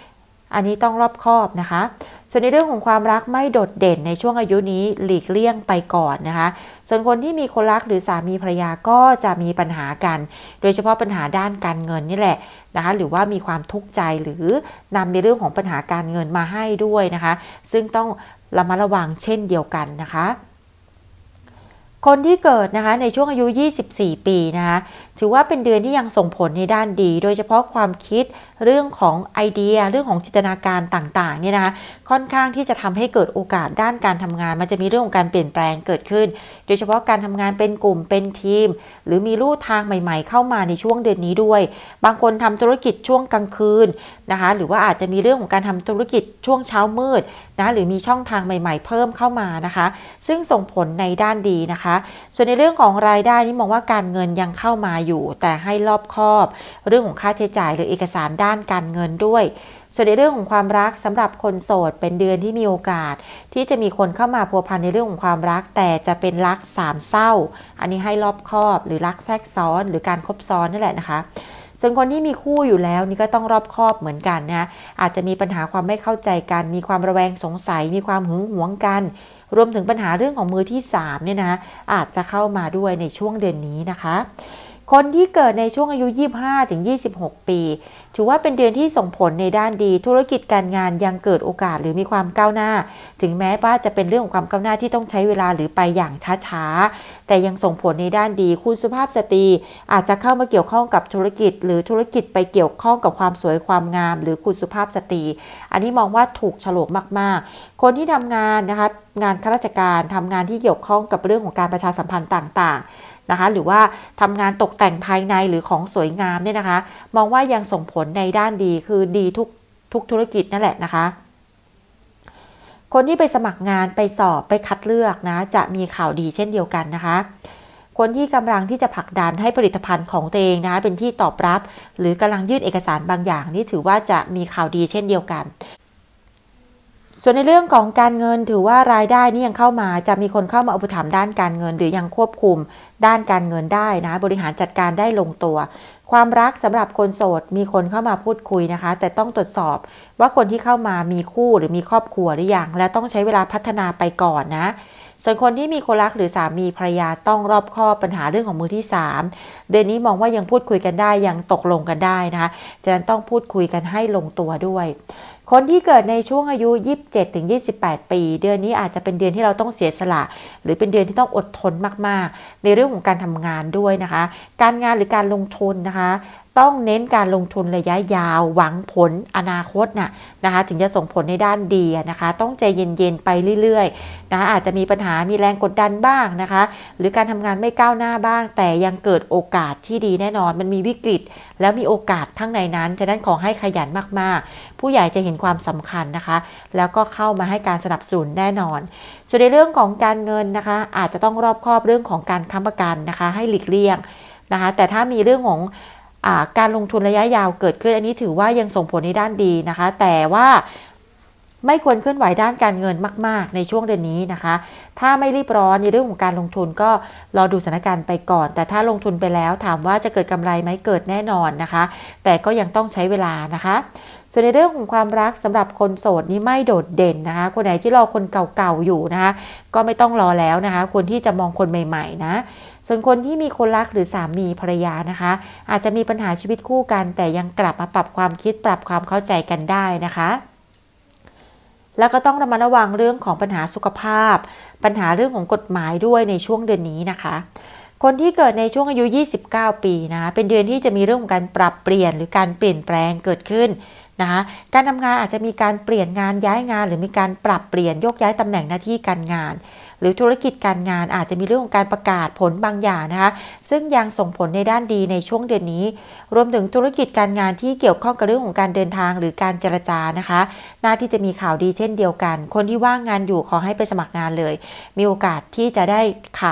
อันนี้ต้องรอบคอบนะคะส่วนในเรื่องของความรักไม่โดดเด่นในช่วงอายุนี้หลีกเลี่ยงไปก่อนนะคะส่วนคนที่มีคนรักหรือสามีภรรยาก็จะมีปัญหากันโดยเฉพาะปัญหาด้านการเงินนี่แหละนะคะหรือว่ามีความทุกข์ใจหรือนำในเรื่องของปัญหาการเงินมาให้ด้วยนะคะซึ่งต้องระมัดระวังเช่นเดียวกันนะคะคนที่เกิดนะคะในช่วงอายุยี่สิบสี่ปีนะคะถือว่าเป็นเดือนที่ยังส่งผลในด้านดีโดยเฉพาะความคิดเรื่องของไอเดียเรื่องของจินตนาการต่างๆเนี่ยนะคะค่อนข้างที่จะทำให้เกิดโอกาสด้านการทำงานมันจะมีเรื่องของการเปลี่ยนแปลงเกิดขึ้นโดยเฉพาะการทำงานเป็นกลุ่มเป็นทีมหรือมีลู่ทางใหม่ๆเข้ามาในช่วงเดือนนี้ด้วยบางคนทำธุรกิจช่วงกลางคืนนะคะหรือว่าอาจจะมีเรื่องของการทำธุรกิจช่วงเช้ามืดนะหรือมีช่องทางใหม่ๆเพิ่มเข้ามานะคะซึ่งส่งผลในด้านดีนะคะส่วนในเรื่องของรายได้นี่มองว่าการเงินยังเข้ามาอยู่แต่ให้รอบคอบเรื่องของค่าใช้จ่ายหรือเอกสารด้านการเงินด้วยส่วนในเรื่องของความรักสำหรับคนโสดเป็นเดือนที่มีโอกาสที่จะมีคนเข้ามาพัวพันในเรื่องของความรักแต่จะเป็นรักสามเศร้าอันนี้ให้รอบคอบหรือรักแทรกซ้อนหรือการคบซ้อนนั่นแหละนะคะส่วนคนที่มีคู่อยู่แล้วนี่ก็ต้องรอบคอบเหมือนกันนะอาจจะมีปัญหาความไม่เข้าใจกันมีความระแวงสงสัยมีความหึงหวงกันรวมถึงปัญหาเรื่องของมือที่สามเนี่ยนะอาจจะเข้ามาด้วยในช่วงเดือนนี้นะคะคนที่เกิดในช่วงอายุ ยี่สิบห้าถึงยี่สิบหก ปีถือว่าเป็นเดือนที่ส่งผลในด้านดีธุรกิจการงานยังเกิดโอกาสหรือมีความก้าวหน้าถึงแม้ว่าจะเป็นเรื่องของความก้าวหน้าที่ต้องใช้เวลาหรือไปอย่างช้าๆแต่ยังส่งผลในด้านดีคุณสุภาพสตรีอาจจะเข้ามาเกี่ยวข้องกับธุรกิจหรือธุรกิจไปเกี่ยวข้องกับความสวยความงามหรือคุณสุภาพสตรีอันนี้มองว่าถูกโฉลกมากๆคนที่ทำงานนะคะงานข้าราชการทำงานที่เกี่ยวข้องกับเรื่องของการประชาสัมพันธ์ต่างๆนะคะหรือว่าทำงานตกแต่งภายในหรือของสวยงามเนี่ยนะคะมองว่ายังส่งผลในด้านดีคือดีทุกทุกธุรกิจนั่นแหละนะคะคนที่ไปสมัครงานไปสอบไปคัดเลือกนะจะมีข่าวดีเช่นเดียวกันนะคะคนที่กำลังที่จะผลักดันให้ผลิตภัณฑ์ของตัวเองนะเป็นที่ตอบรับหรือกำลังยื่นเอกสารบางอย่างนี่ถือว่าจะมีข่าวดีเช่นเดียวกันส่วนในเรื่องของการเงินถือว่ารายได้นี่ยังเข้ามาจะมีคนเข้ามาอุปถัมภ์ด้านการเงินหรือยังควบคุมด้านการเงินได้นะบริหารจัดการได้ลงตัวความรักสำหรับคนโสดมีคนเข้ามาพูดคุยนะคะแต่ต้องตรวจสอบว่าคนที่เข้ามามีคู่หรือมีครอบครัวหรือยังและต้องใช้เวลาพัฒนาไปก่อนนะส่วนคนที่มีคนรักหรือสามีภรรยาต้องรอบคอบปัญหาเรื่องของมือที่สามเดือนนี้มองว่ายังพูดคุยกันได้ยังตกลงกันได้นะคะฉะนั้นต้องพูดคุยกันให้ลงตัวด้วยคนที่เกิดในช่วงอายุ ยี่สิบเจ็ดถึงยี่สิบแปด ปีเดือนนี้อาจจะเป็นเดือนที่เราต้องเสียสละหรือเป็นเดือนที่ต้องอดทนมากๆในเรื่องของการทำงานด้วยนะคะการงานหรือการลงทุนนะคะต้องเน้นการลงทุนระยะยาวหวังผลอนาคตน่ะนะคะถึงจะส่งผลในด้านดีนะคะต้องใจเย็นๆไปเรื่อยๆนะคะอาจจะมีปัญหามีแรงกดดันบ้างนะคะหรือการทำงานไม่ก้าวหน้าบ้างแต่ยังเกิดโอกาสที่ดีแน่นอนมันมีวิกฤตแล้วมีโอกาสทั้งในนั้นฉะนั้นขอให้ขยันมากๆผู้ใหญ่จะเห็นความสำคัญนะคะแล้วก็เข้ามาให้การสนับสนุนแน่นอนส่วนในเรื่องของการเงินนะคะอาจจะต้องรอบคอบเรื่องของการค้ำประกันนะคะให้หลีกเลี่ยงนะคะแต่ถ้ามีเรื่องของการลงทุนระยะยาวเกิดขึ้นอันนี้ถือว่ายังส่งผลในด้านดีนะคะแต่ว่าไม่ควรเคลื่อนไหวด้านการเงินมากๆในช่วงเดือนนี้นะคะถ้าไม่รีบร้อนในเรื่องของการลงทุนก็รอดูสถานการณ์ไปก่อนแต่ถ้าลงทุนไปแล้วถามว่าจะเกิดกำไรไหมเกิดแน่นอนนะคะแต่ก็ยังต้องใช้เวลานะคะส่วนในเรื่องของความรักสำหรับคนโสดนี้ไม่โดดเด่นนะคะคนไหนที่รอคนเก่าๆอยู่นะคะก็ไม่ต้องรอแล้วนะคะคนที่จะมองคนใหม่ๆนะส่วนคนที่มีคนรักหรือสามีภรรยานะคะอาจจะมีปัญหาชีวิตคู่กันแต่ยังกลับมาปรับความคิดปรับความเข้าใจกันได้นะคะแล้วก็ต้องระมัดระวังเรื่องของปัญหาสุขภาพปัญหาเรื่องของกฎหมายด้วยในช่วงเดือนนี้นะคะคนที่เกิดในช่วงอายุยี่สิบเก้าปีนะเป็นเดือนที่จะมีเรื่องของการปรับเปลี่ยนหรือการเปลี่ยนแปลงเกิดขึ้นนะคะการทำงานอาจจะมีการเปลี่ยนงานย้ายงานหรือมีการปรับเปลี่ยนโยกย้ายตำแหน่งหน้าที่การงานหรือธุรกิจการงานอาจจะมีเรื่องของการประกาศผลบางอย่างนะคะซึ่งยังส่งผลในด้านดีในช่วงเดือนนี้รวมถึงธุรกิจการงานที่เกี่ยวข้องกับเรื่องของการเดินทางหรือการเจรจานะคะน่าที่จะมีข่าวดีเช่นเดียวกันคนที่ว่างงานอยู่ขอให้ไปสมัครงานเลยมีโอกาสที่จะได้ข่าว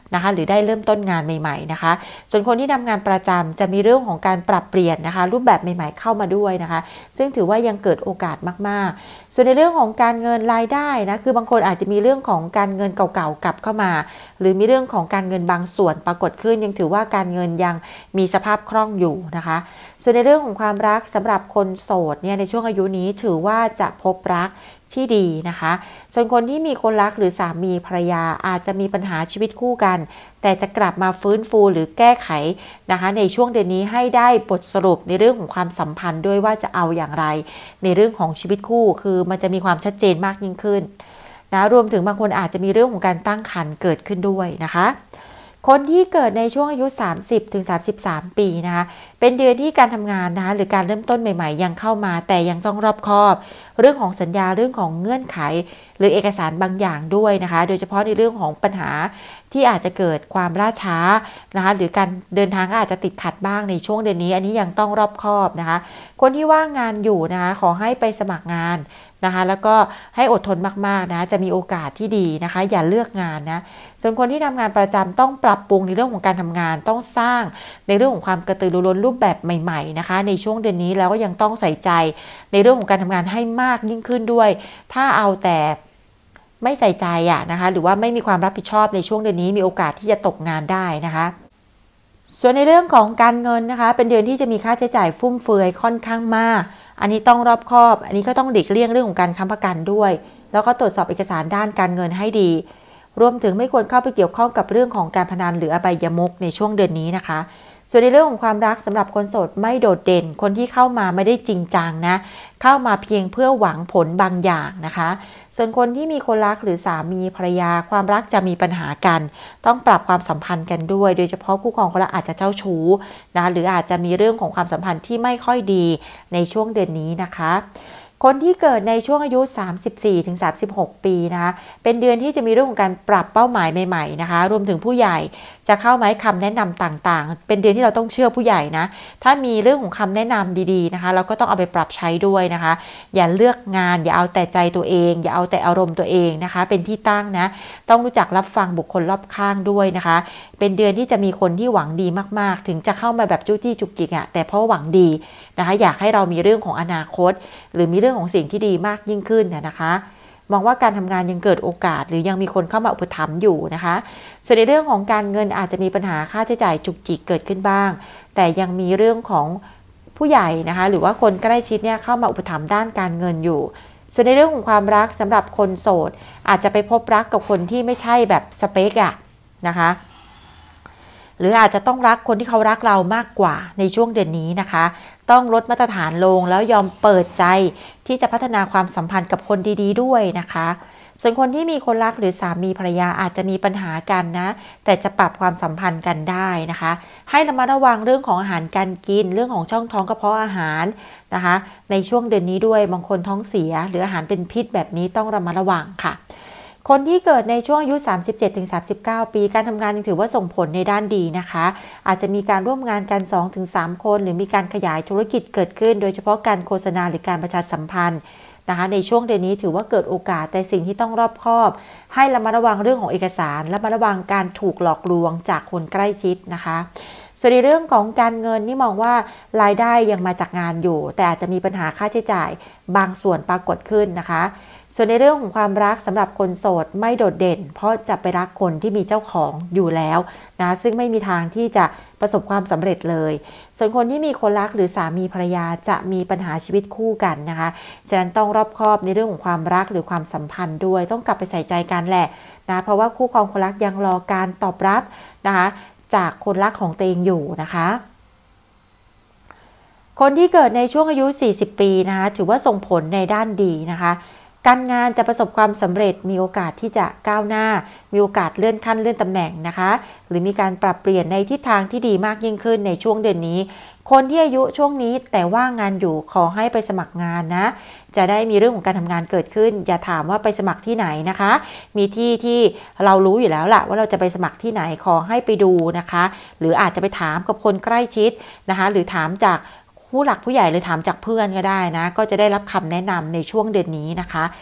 นะคะหรือได้เริ่มต้นงานใหม่ๆนะคะส่วนคนที่ทำงานประจำจะมีเรื่องของการปรับเปลี่ยนนะคะรูปแบบใหม่ๆเข้ามาด้วยนะคะซึ่งถือว่ายังเกิดโอกาสมากๆส่วนในเรื่องของการเงินรายได้นะคือบางคนอาจจะมีเรื่องของการเงินเก่าๆกลับเข้ามาหรือมีเรื่องของการเงินบางส่วนปรากฏขึ้นยังถือว่าการเงินยังมีสภาพคล่องอยู่นะคะส่วนในเรื่องของความรักสำหรับคนโสดเนี่ยในช่วงอายุนี้ถือว่าจะพบรักที่ดีนะคะส่วนคนที่มีคนรักหรือสามีภรรยาอาจจะมีปัญหาชีวิตคู่กันแต่จะกลับมาฟื้นฟูหรือแก้ไขนะคะในช่วงเดือนนี้ให้ได้บทสรุปในเรื่องของความสัมพันธ์ด้วยว่าจะเอาอย่างไรในเรื่องของชีวิตคู่คือมันจะมีความชัดเจนมากยิ่งขึ้นนะรวมถึงบางคนอาจจะมีเรื่องของการตั้งครรภ์เกิดขึ้นด้วยนะคะคนที่เกิดในช่วงอายุ สามสิบถึงสามสิบสาม ปีนะคะเป็นเดือนที่การทำงานนะคะหรือการเริ่มต้นใหม่ๆยังเข้ามาแต่ยังต้องรอบคอบเรื่องของสัญญาเรื่องของเงื่อนไขหรือเอกสารบางอย่างด้วยนะคะโดยเฉพาะในเรื่องของปัญหาที่อาจจะเกิดความล่าช้านะคะหรือการเดินทางก็อาจจะติดขัดบ้างในช่วงเดือนนี้อันนี้ยังต้องรอบคอบนะคะคนที่ว่างงานอยู่นะคะขอให้ไปสมัครงานนะคะแล้วก็ให้อดทนมากๆนะจะมีโอกาสที่ดีนะคะอย่าเลือกงานนะส่วนคนที่ทำงานประจำต้องปรับปรุงในเรื่องของการทำงานต้องสร้างในเรื่องของความกระตือรือร้นรูปแบบใหม่ๆนะคะในช่วงเดือนนี้แล้วก็ยังต้องใส่ใจในเรื่องของการทำงานให้มากยิ่งขึ้นด้วยถ้าเอาแต่ไม่ใส่ใจอะนะคะหรือว่าไม่มีความรับผิดชอบในช่วงเดือนนี้มีโอกาสที่จะตกงานได้นะคะส่วนในเรื่องของการเงินนะคะเป็นเดือนที่จะมีค่าใช้จ่ายฟุ่มเฟือยค่อนข้างมากอันนี้ต้องรอบคอบอันนี้ก็ต้องหลีกเลี่ยงเรื่องของการค้ำประกันด้วยแล้วก็ตรวจสอบเอกสารด้านการเงินให้ดีรวมถึงไม่ควรเข้าไปเกี่ยวข้องกับเรื่องของการพนันหรืออบายมุขในช่วงเดือนนี้นะคะส่วนในเรื่องของความรักสำหรับคนโสดไม่โดดเด่นคนที่เข้ามาไม่ได้จริงจังนะเข้ามาเพียงเพื่อหวังผลบางอย่างนะคะส่วนคนที่มีคนรักหรือสามีภรรยาความรักจะมีปัญหากันต้องปรับความสัมพันธ์กันด้วยโดยเฉพาะคู่ครองคนรักอาจจะเจ้าชู้นะหรืออาจจะมีเรื่องของความสัมพันธ์ที่ไม่ค่อยดีในช่วงเดือนนี้นะคะคนที่เกิดในช่วงอายุ สามสิบสี่ถึงสามสิบหก ปีนะคะเป็นเดือนที่จะมีเรื่องของการปรับเป้าหมายใหม่ๆนะคะรวมถึงผู้ใหญ่จะเข้ามาให้คำแนะนำต่างๆเป็นเดือนที่เราต้องเชื่อผู้ใหญ่นะถ้ามีเรื่องของคำแนะนำดีๆนะคะเราก็ต้องเอาไปปรับใช้ด้วยนะคะอย่าเลือกงานอย่าเอาแต่ใจตัวเองอย่าเอาแต่อารมณ์ตัวเองนะคะเป็นที่ตั้งนะต้องรู้จักรับฟังบุคคลรอบข้างด้วยนะคะเป็นเดือนที่จะมีคนที่หวังดีมากๆถึงจะเข้ามาแบบจู้จี้จุกจิกอะแต่เพราะหวังดีนะคะอยากให้เรามีเรื่องของอนาคตหรือมีเรื่องของสิ่งที่ดีมากยิ่งขึ้นนะคะมองว่าการทำงานยังเกิดโอกาสหรือยังมีคนเข้ามาอุปถัมภ์อยู่นะคะส่วนในเรื่องของการเงินอาจจะมีปัญหาค่าใช้จ่ายจุกจิกเกิดขึ้นบ้างแต่ยังมีเรื่องของผู้ใหญ่นะคะหรือว่าคนใกล้ชิดเนี่ยเข้ามาอุปถัมภ์ด้านการเงินอยู่ส่วนในเรื่องของความรักสำหรับคนโสดอาจจะไปพบรักกับคนที่ไม่ใช่แบบสเปคอะนะคะหรืออาจจะต้องรักคนที่เขารักเรามากกว่าในช่วงเดือนนี้นะคะต้องลดมาตรฐานลงแล้วยอมเปิดใจที่จะพัฒนาความสัมพันธ์กับคนดีๆด้วยนะคะส่วนคนที่มีคนรักหรือสามีภรรยาอาจจะมีปัญหากันนะแต่จะปรับความสัมพันธ์กันได้นะคะให้ระมัดระวังเรื่องของอาหารการกินเรื่องของช่องท้องกระเพาะอาหารนะคะในช่วงเดือนนี้ด้วยบางคนท้องเสียหรืออาหารเป็นพิษแบบนี้ต้องระมัดระวังค่ะคนที่เกิดในช่วงอายุ สามสิบเจ็ดถึงสามสิบเก้า ปีการทำงานยังถือว่าส่งผลในด้านดีนะคะอาจจะมีการร่วมงานกัน สองถึงสาม คนหรือมีการขยายธุรกิจเกิดขึ้นโดยเฉพาะการโฆษณาหรือการประชาสัมพันธ์นะคะในช่วงเดือนนี้ถือว่าเกิดโอกาสแต่สิ่งที่ต้องรอบคอบให้ระมัดระวังเรื่องของเอกสารและระมัดระวังการถูกหลอกลวงจากคนใกล้ชิดนะคะส่วนในเรื่องของการเงินนี่มองว่ารายได้ยังมาจากงานอยู่แต่อาจจะมีปัญหาค่าใช้จ่ายบางส่วนปรากฏขึ้นนะคะส่วนในเรื่องของความรักสำหรับคนโสดไม่โดดเด่นเพราะจะไปรักคนที่มีเจ้าของอยู่แล้วนะซึ่งไม่มีทางที่จะประสบความสำเร็จเลยส่วนคนที่มีคนรักหรือสามีภรรยาจะมีปัญหาชีวิตคู่กันนะคะฉะนั้นต้องรอบคอบในเรื่องของความรักหรือความสัมพันธ์ด้วยต้องกลับไปใส่ใจกันแหละนะเพราะว่าคู่ครองคนรักยังรอการตอบรับนะคะจากคนรักของตัวเองอยู่นะคะคนที่เกิดในช่วงอายุสี่สิบปีนะคะถือว่าส่งผลในด้านดีนะคะการงานจะประสบความสำเร็จมีโอกาสที่จะก้าวหน้ามีโอกาสเลื่อนขั้นเลื่อนตำแหน่งนะคะหรือมีการปรับเปลี่ยนในทิศทางที่ดีมากยิ่งขึ้นในช่วงเดือนนี้คนที่อายุช่วงนี้แต่ว่างงานอยู่ขอให้ไปสมัครงานนะจะได้มีเรื่องของการทำงานเกิดขึ้นอย่าถามว่าไปสมัครที่ไหนนะคะมีที่ที่เรารู้อยู่แล้วล่ะว่าเราจะไปสมัครที่ไหนขอให้ไปดูนะคะหรืออาจจะไปถามกับคนใกล้ชิดนะคะหรือถามจากผู้หลักผู้ใหญ่เลยถามจากเพื่อนก็ได้นะก็จะได้รับคำแนะนำในช่วงเดือนนี้นะคะ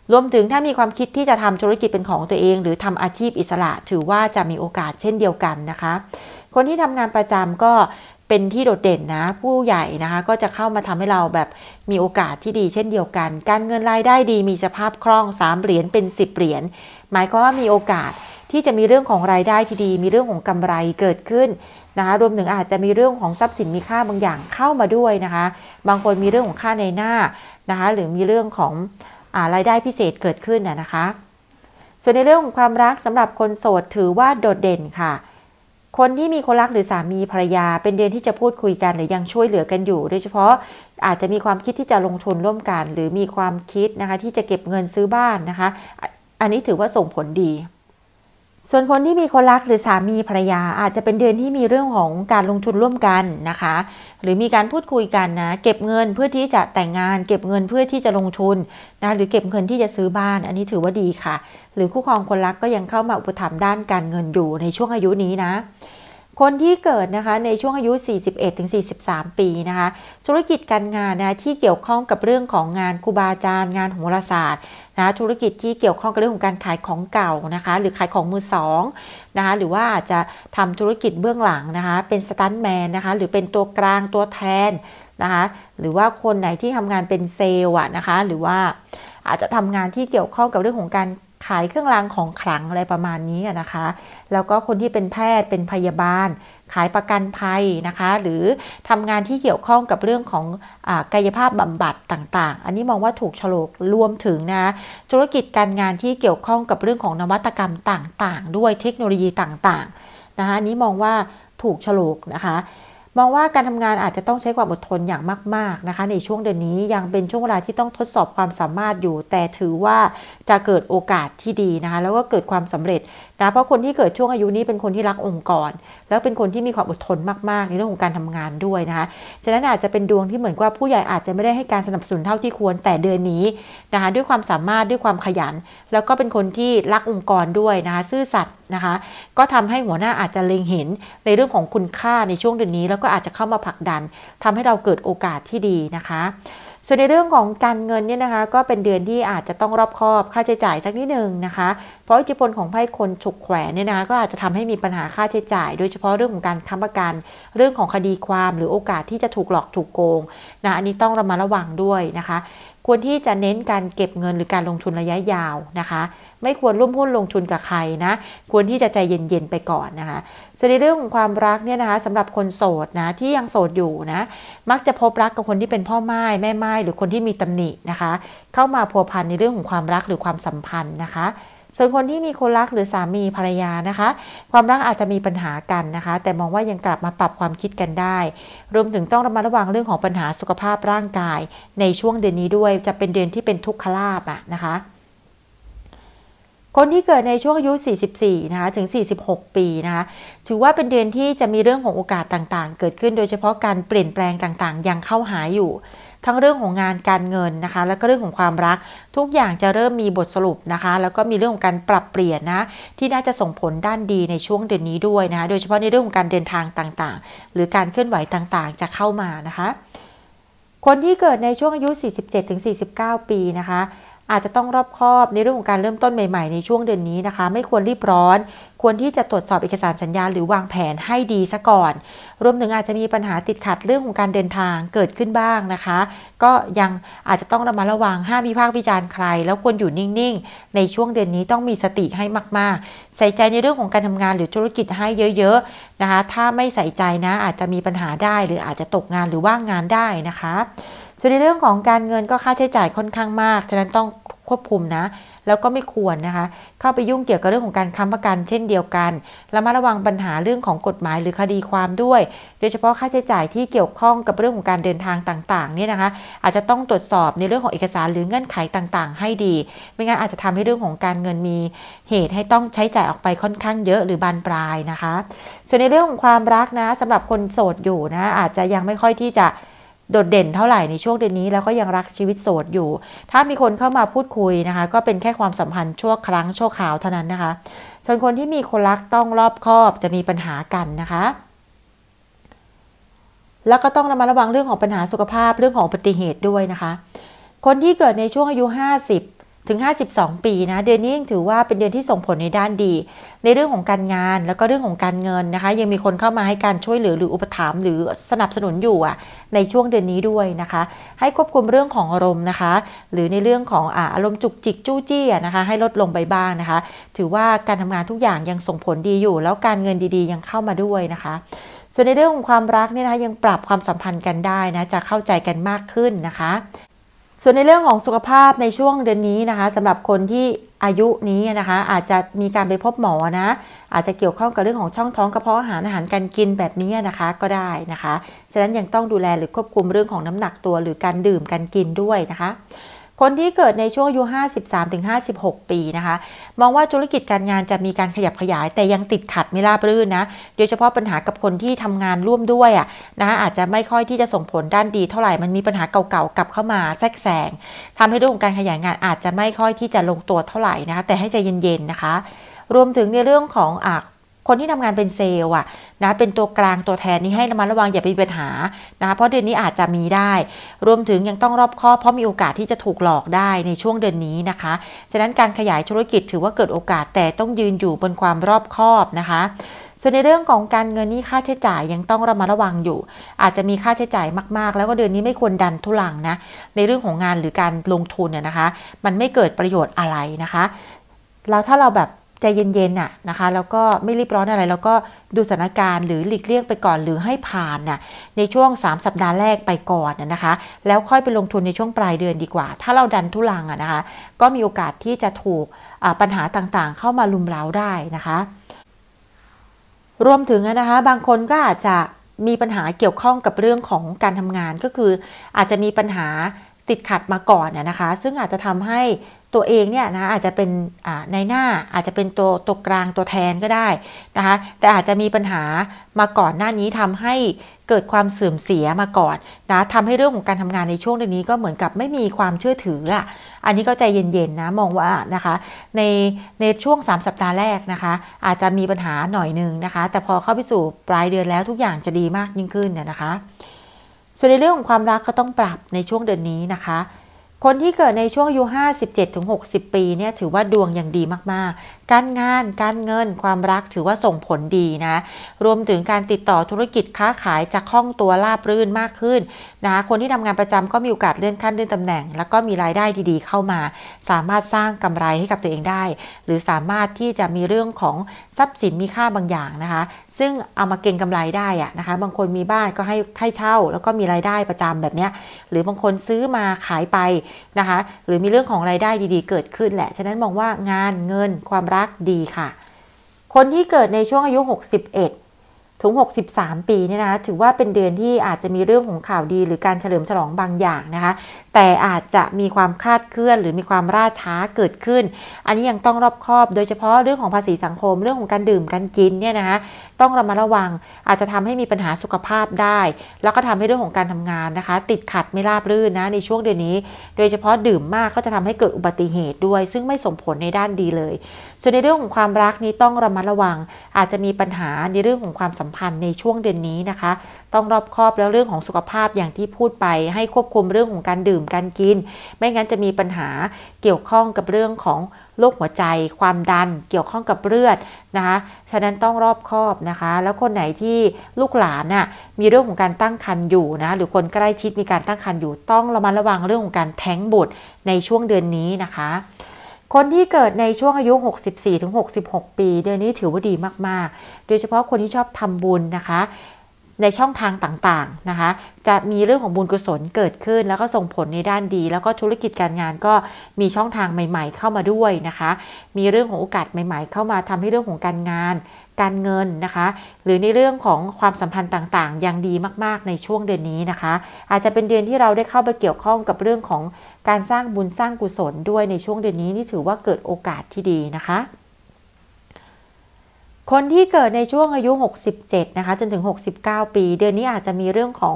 รวมถึงถ้ามีความคิดที่จะทำธุรกิจเป็นของตัวเองหรือทำอาชีพอิสระถือว่าจะมีโอกาสเช่นเดียวกันนะคะคนที่ทำงานประจำก็เป็นที่โดดเด่นนะผู้ใหญ่นะคะก็จะเข้ามาทำให้เราแบบมีโอกาสที่ดีเช่นเดียวกันการเงินรายได้ดีมีสภาพคล่องสามเหรียญเป็นสิบเหรียญหมายความว่ามีโอกาสที่จะมีเรื่องของรายได้ที่ดีมีเรื่องของกำไรเกิดขึ้นนะคะรวมถึงอาจจะมีเรื่องของทรัพย์สินมีค่าบางอย่างเข้ามาด้วยนะคะบางคนมีเรื่องของค่าในหน้านะคะหรือมีเรื่องของอ่ารายได้พิเศษเกิดขึ้นนะคะส่วนในเรื่องของความรักสำหรับคนโสดถือว่าโดดเด่นค่ะคนที่มีคนรักหรือสามีภรรยาเป็นเดือนที่จะพูดคุยกันหรือยังช่วยเหลือกันอยู่โดยเฉพาะอาจจะมีความคิดที่จะลงทุนร่วมกันหรือมีความคิดนะคะที่จะเก็บเงินซื้อบ้านนะคะอันนี้ถือว่าส่งผลดีส่วนคนที่มีคนรักหรือสามีภรรยาอาจจะเป็นเดือนที่มีเรื่องของการลงทุนร่วมกันนะคะหรือมีการพูดคุยกันนะเก็บเงินเพื่อที่จะแต่งงานเก็บเงินเพื่อที่จะลงทุนนะหรือเก็บเงินที่จะซื้อบ้านอันนี้ถือว่าดีค่ะหรือคู่ครองคนรักก็ยังเข้ามาอุปถัมภ์ด้านการเงินอยู่ในช่วงอายุนี้นะคนที่เกิดนะคะในช่วงอายุ สี่สิบเอ็ดถึงสี่สิบสาม ปีนะคะธุรกิจการงานนะที่เกี่ยวข้องกับเรื่องของงานครูบาอาจารย์งานโหราศาสตร์นะธุรกิจที่เกี่ยวข้องกับเรื่องของการขายของเก่านะคะหรือขายของมือสองนะคะหรือว่าอาจจะทำธุรกิจเบื้องหลังนะคะเป็นสตันท์แมนนะคะหรือเป็นตัวกลางตัวแทนนะคะหรือว่าคนไหนที่ทำงานเป็นเซลล์นะคะหรือว่าอาจจะทำงานที่เกี่ยวข้องกับเรื่องของการขายเครื่องรางของขลังอะไรประมาณนี้นะคะแล้วก็คนที่เป็นแพทย์เป็นพยาบาลขายประกันภัยนะคะหรือทำงานที่เกี่ยวข้องกับเรื่องของอ่ากายภาพบำบัดต่างๆอันนี้มองว่าถูกโฉลกรวมถึงนะธุรกิจการงานที่เกี่ยวข้องกับเรื่องของนวัตกรรมต่างๆด้วยเทคโนโลยีต่างๆนะคะอันนี้มองว่าถูกโฉลกนะคะมองว่าการทำงานอาจจะต้องใช้ความอดทนอย่างมากๆนะคะในช่วงเดือนนี้ยังเป็นช่วงเวลาที่ต้องทดสอบความสามารถอยู่แต่ถือว่าจะเกิดโอกาสที่ดีนะคะแล้วก็เกิดความสำเร็จนะเพราะคนที่เกิดช่วงอายุนี้เป็นคนที่รักองค์กรแล้วเป็นคนที่มีความอดทนมากๆในเรื่องของการทำงานด้วยนะคะฉะนั้นอาจจะเป็นดวงที่เหมือนว่าผู้ใหญ่อาจจะไม่ได้ให้การสนับสนุนเท่าที่ควรแต่เดือนนี้นะคะด้วยความสามารถด้วยความขยันแล้วก็เป็นคนที่รักองค์กรด้วยนะคะซื่อสัตย์นะคะก็ทำให้หัวหน้าอาจจะเล็งเห็นในเรื่องของคุณค่าในช่วงเดือนนี้แล้วก็อาจจะเข้ามาผลักดันทำให้เราเกิดโอกาสที่ดีนะคะส่วนในเรื่องของการเงินเนี่ยนะคะก็เป็นเดือนที่อาจจะต้องรอบคอบค่าใช้จ่ายสักนิดนึงนะคะเพราะอิทธิพลของไพ่คนฉุกแขวนเนี่ยนะคะก็อาจจะทำให้มีปัญหาค่าใช้จ่ายโดยเฉพาะเรื่องของการค้ำประกันเรื่องของคดีความหรือโอกาสที่จะถูกหลอกถูกโกงนะอันนี้ต้องระมัดระวังด้วยนะคะควรที่จะเน้นการเก็บเงินหรือการลงทุนระยะยาวนะคะไม่ควรร่วมหุ้นลงทุนกับใครนะควรที่จะใจเย็นๆไปก่อนนะคะส่วนในเรื่องของความรักเนี่ยนะคะสำหรับคนโสดนะที่ยังโสดอยู่นะมักจะพบรักกับคนที่เป็นพ่อไม้แม่ไม้หรือคนที่มีตำหนินะคะเข้ามาพัวพันในเรื่องของความรักหรือความสัมพันธ์นะคะส่วนคนที่มีคนรักหรือสามีภรรยานะคะความรักอาจจะมีปัญหากันนะคะแต่มองว่ายังกลับมาปรับความคิดกันได้รวมถึงต้องระมัดระวังเรื่องของปัญหาสุขภาพร่างกายในช่วงเดือนนี้ด้วยจะเป็นเดือนที่เป็นทุกขลาภอะนะคะคนที่เกิดในช่วงอายุสี่สิบสี่นะคะถึงสี่สิบหกปีนะคะถือว่าเป็นเดือนที่จะมีเรื่องของโอกาสต่างๆเกิดขึ้นโดยเฉพาะการเปลี่ยนแปลงต่างๆยังเข้าหาอยู่ทั้งเรื่องของงานการเงินนะคะแล้วก็เรื่องของความรักทุกอย่างจะเริ่มมีบทสรุปนะคะแล้วก็มีเรื่องของการปรับเปลี่ยนนะที่น่าจะส่งผลด้านดีในช่วงเดือนนี้ด้วยนะคะโดยเฉพาะในเรื่องของการเดินทางต่างๆหรือการเคลื่อนไหวต่างๆจะเข้ามานะคะคนที่เกิดในช่วงอายุ สี่สิบเจ็ดถึงสี่สิบเก้า ปีนะคะอาจจะต้องรอบคอบในเรื่องของการเริ่มต้นใหม่ๆในช่วงเดือนนี้นะคะไม่ควรรีบร้อนควรที่จะตรวจสอบเอกสารสัญญาหรือวางแผนให้ดีซะก่อนรวมถึงอาจจะมีปัญหาติดขัดเรื่องของการเดินทางเกิดขึ้นบ้างนะคะก็ยังอาจจะต้องระมัดระวังห้ามวิพากษ์วิจารณ์ใครแล้วควรอยู่นิ่งๆในช่วงเดือนนี้ต้องมีสติให้มากๆใส่ใจในเรื่องของการทำงานหรือธุรกิจให้เยอะๆนะคะถ้าไม่ใส่ใจนะอาจจะมีปัญหาได้หรืออาจจะตกงานหรือว่างงานได้นะคะส่วนในเรื่องของการเงินก็ค่าใช้จ่ายค่อนข้างมากฉะนั้นต้องควบคุมนะแล้วก็ไม่ควรนะคะเข้าไปยุ่งเกี่ยวกับเรื่องของการค้ำประกันเช่นเดียวกันระมัดระวังปัญหาเรื่องของกฎหมายหรือคดีความด้วยโดยเฉพาะค่าใช้จ่ายที่เกี่ยวข้องกับเรื่องของการเดินทางต่างๆเนี่ยนะคะอาจจะต้องตรวจสอบในเรื่องของเอกสารหรือเงื่อนไขต่างๆให้ดีไม่งั้นอาจจะทำให้เรื่องของการเงินมีเหตุให้ต้องใช้จ่ายออกไปค่อนข้างเยอะหรือบานปลายนะคะส่วนในเรื่องของความรักนะสำหรับคนโสดอยู่นะอาจจะยังไม่ค่อยที่จะโดดเด่นเท่าไหร่ในช่วงเดือนนี้แล้วก็ยังรักชีวิตโสดอยู่ถ้ามีคนเข้ามาพูดคุยนะคะก็เป็นแค่ความสัมพันธ์ชั่วครั้งชั่วคราวเท่านั้นนะคะส่วนคนที่มีคนรักต้องรอบคอบจะมีปัญหากันนะคะแล้วก็ต้องระมัดระวังเรื่องของปัญหาสุขภาพเรื่องของอุบัติเหตุด้วยนะคะคนที่เกิดในช่วงอายุห้าสิบถึงห้าสิบสองปีนะเดือนนี้ยังถือว่าเป็นเดือนที่ส่งผลในด้านดีในเรื่องของการงานแล้วก็เรื่องของการเงินนะคะยังมีคนเข้ามาให้การช่วยเหลือหรืออุปถัมภ์หรือสนับสนุนอยู่อ่ะในช่วงเดือนนี้ด้วยนะคะให้ควบคุมเรื่องของอารมณ์นะคะหรือในเรื่องของอ่าอารมณ์จุกจิกจู้จี้นะคะให้ลดลงไปบ้างนะคะถือว่าการทำงานทุกอย่างยังส่งผลดีอยู่แล้วการเงินดีๆยังเข้ามาด้วยนะคะส่วนในเรื่องของความรักเนี่ยนะคะยังปรับความสัมพันธ์กันได้นะจะเข้าใจกันมากขึ้นนะคะส่วนในเรื่องของสุขภาพในช่วงเดือนนี้นะคะสำหรับคนที่อายุนี้นะคะอาจจะมีการไปพบหมอนะอาจจะเกี่ยวข้องกับเรื่องของช่องท้องกระเพาะอาหารอาหารการกินแบบนี้นะคะก็ได้นะคะฉะนั้นยังต้องดูแลหรือควบคุมเรื่องของน้ำหนักตัวหรือการดื่มการกินด้วยนะคะคนที่เกิดในช่วงอายุ ห้าสิบสามถึงห้าสิบหก ปีนะคะมองว่าธุรกิจการงานจะมีการขยับขยายแต่ยังติดขัดไม่ราบรื่นนะโดยเฉพาะปัญหากับคนที่ทำงานร่วมด้วยอ่ะนะคะอาจจะไม่ค่อยที่จะส่งผลด้านดีเท่าไหร่มันมีปัญหาเก่าๆกลับเข้ามาแทรกแซงทำให้เรื่องของการขยายงานอาจจะไม่ค่อยที่จะลงตัวเท่าไหร่นะคะแต่ให้ใจเย็นๆนะคะรวมถึงในเรื่องของอ่ะคนที่ทำงานเป็นเซลล์อ่ะนะเป็นตัวกลางตัวแทนนี้ให้ระมัดระวังอย่าไปมีปัญหานะคะเพราะเดือนนี้อาจจะมีได้รวมถึงยังต้องรอบคอบเพราะมีโอกาสที่จะถูกหลอกได้ในช่วงเดือนนี้นะคะฉะนั้นการขยายธุรกิจถือว่าเกิดโอกาสแต่ต้องยืนอยู่บนความรอบคอบนะคะส่วนในเรื่องของการเงินนี่ค่าใช้จ่ายยังต้องระมัดระวังอยู่อาจจะมีค่าใช้จ่ายมากๆแล้วก็เดือนนี้ไม่ควรดันทุลังนะในเรื่องของงานหรือการลงทุนเนี่ยนะคะมันไม่เกิดประโยชน์อะไรนะคะแล้วถ้าเราแบบใจเย็นๆน่ะนะคะแล้วก็ไม่รีบร้อนอะไรแล้วก็ดูสถานการณ์หรือหลีกเลี่ยงไปก่อนหรือให้ผ่านน่ะในช่วงสามสัปดาห์แรกไปก่อนนะคะแล้วค่อยไปลงทุนในช่วงปลายเดือนดีกว่าถ้าเราดันทุลังอะนะคะก็มีโอกาสที่จะถูกปัญหาต่างๆเข้ามาลุมเร้าได้นะคะรวมถึงนะคะบางคนก็อาจจะมีปัญหาเกี่ยวข้องกับเรื่องของการทำงานก็คืออาจจะมีปัญหาติดขัดมาก่อนนะคะซึ่งอาจจะทำให้ตัวเองเนี่ยนะอาจจะเป็นในหน้าอาจจะเป็นตัวตัวกลางตัวแทนก็ได้นะคะแต่อาจจะมีปัญหามาก่อนหน้านี้ทำให้เกิดความเสื่อมเสียมาก่อนนะทำให้เรื่องของการทำงานในช่วงเดือนนี้ก็เหมือนกับไม่มีความเชื่อถืออ่ะอันนี้ก็ใจเย็นๆนะมองว่านะคะในในช่วงสามสัปดาห์แรกนะคะอาจจะมีปัญหาหน่อยนึงนะคะแต่พอเข้าไปสู่ปลายเดือนแล้วทุกอย่างจะดีมากยิ่งขึ้นนะคะส่วนในเรื่องของความรักก็ต้องปรับในช่วงเดือนนี้นะคะคนที่เกิดในช่วงอายุ ห้าสิบเจ็ดถึงหกสิบ ปีเนี่ยถือว่าดวงยังดีมากๆการงานการเงินความรักถือว่าส่งผลดีนะรวมถึงการติดต่อธุรกิจค้าขายจะคล่องตัวราบรื่นมากขึ้นนะคะคนที่ทำงานประจำก็มีโอกาสเลื่อนขั้นเลื่อนตำแหน่งแล้วก็มีรายได้ดีๆเข้ามาสามารถสร้างกำไรให้กับตัวเองได้หรือสามารถที่จะมีเรื่องของทรัพย์สินมีค่าบางอย่างนะคะซึ่งเอามาเก็งกำไรได้อะนะคะบางคนมีบ้านก็ให้ให้เช่าแล้วก็มีรายได้ประจำแบบเนี้ยหรือบางคนซื้อมาขายไปนะคะหรือมีเรื่องของรายได้ดีๆเกิดขึ้นแหละฉะนั้นมองว่างานเงินความรักดีค่ะคนที่เกิดในช่วงอายุหกสิบเอ็ดถึงหกสิบสามปีเนี่ยนะถือว่าเป็นเดือนที่อาจจะมีเรื่องของข่าวดีหรือการเฉลิมฉลองบางอย่างนะคะแต่อาจจะมีความคลาดเคลื่อนหรือมีความล่าช้าเกิดขึ้นอันนี้ยังต้องรอบคอบโดยเฉพาะเรื่องของภาษีสังคมเรื่องของการดื่มการกินเนี่ยนะคะต้องระมัดระวังอาจจะทำให้มีปัญหาสุขภาพได้แล้วก็ทำให้เรื่องของการทำงานนะคะติดขัดไม่ราบรื่นนะในช่วงเดือนนี้โดยเฉพาะดื่มมากก็จะทำให้เกิดอุบัติเหตุด้วยซึ่งไม่ส่งผลในด้านดีเลยส่วนในเรื่องของความรักนี้ต้องระมัดระวังอาจจะมีปัญหาในเรื่องของความสัมพันธ์ในช่วงเดือนนี้นะคะต้องรอบคอบแล้วเรื่องของสุขภาพอย่างที่พูดไปให้ควบคุมเรื่องของการดื่มการกินไม่งั้นจะมีปัญหาเกี่ยวข้องกับเรื่องของโรคหัวใจความดันเกี่ยวข้องกับเลือดนะคะฉะนั้นต้องรอบคอบนะคะแล้วคนไหนที่ลูกหลานน่ะมีเรื่องของการตั้งครรภ์อยู่นะหรือคนใกล้ชิดมีการตั้งครรภ์อยู่ต้องระมัดระวังเรื่องของการแท้งบุตรในช่วงเดือนนี้นะคะคนที่เกิดในช่วงอายุ หกสิบสี่ถึงหกสิบหก ปีเดือนนี้ถือว่าดีมากๆโดยเฉพาะคนที่ชอบทำบุญนะคะในช่องทางต่างๆนะคะจะมีเรื่องของบุญกุศลเกิดขึ้นแล้วก็ส่งผลในด้านดีแล้วก็ธุรกิจการงานก็มีช่องทางใหม่ๆเข้ามาด้วยนะคะมีเรื่องของโอกาสใหม่ๆเข้ามาทำให้เรื่องของการงานการเงินนะคะหรือในเรื่องของความสัมพันธ์ต่างๆยังดีมากๆในช่วงเดือนนี้นะคะอาจจะเป็นเดือนที่เราได้เข้าไปเกี่ยวข้องกับเรื่องของการสร้างบุญสร้างกุศลด้วยในช่วงเดือนนี้นี่ถือว่าเกิดโอกาสที่ดีนะคะคนที่เกิดในช่วงอายุหกสิบเจ็ดนะคะจนถึงหกสิบเก้าปีเดือนนี้อาจจะมีเรื่องของ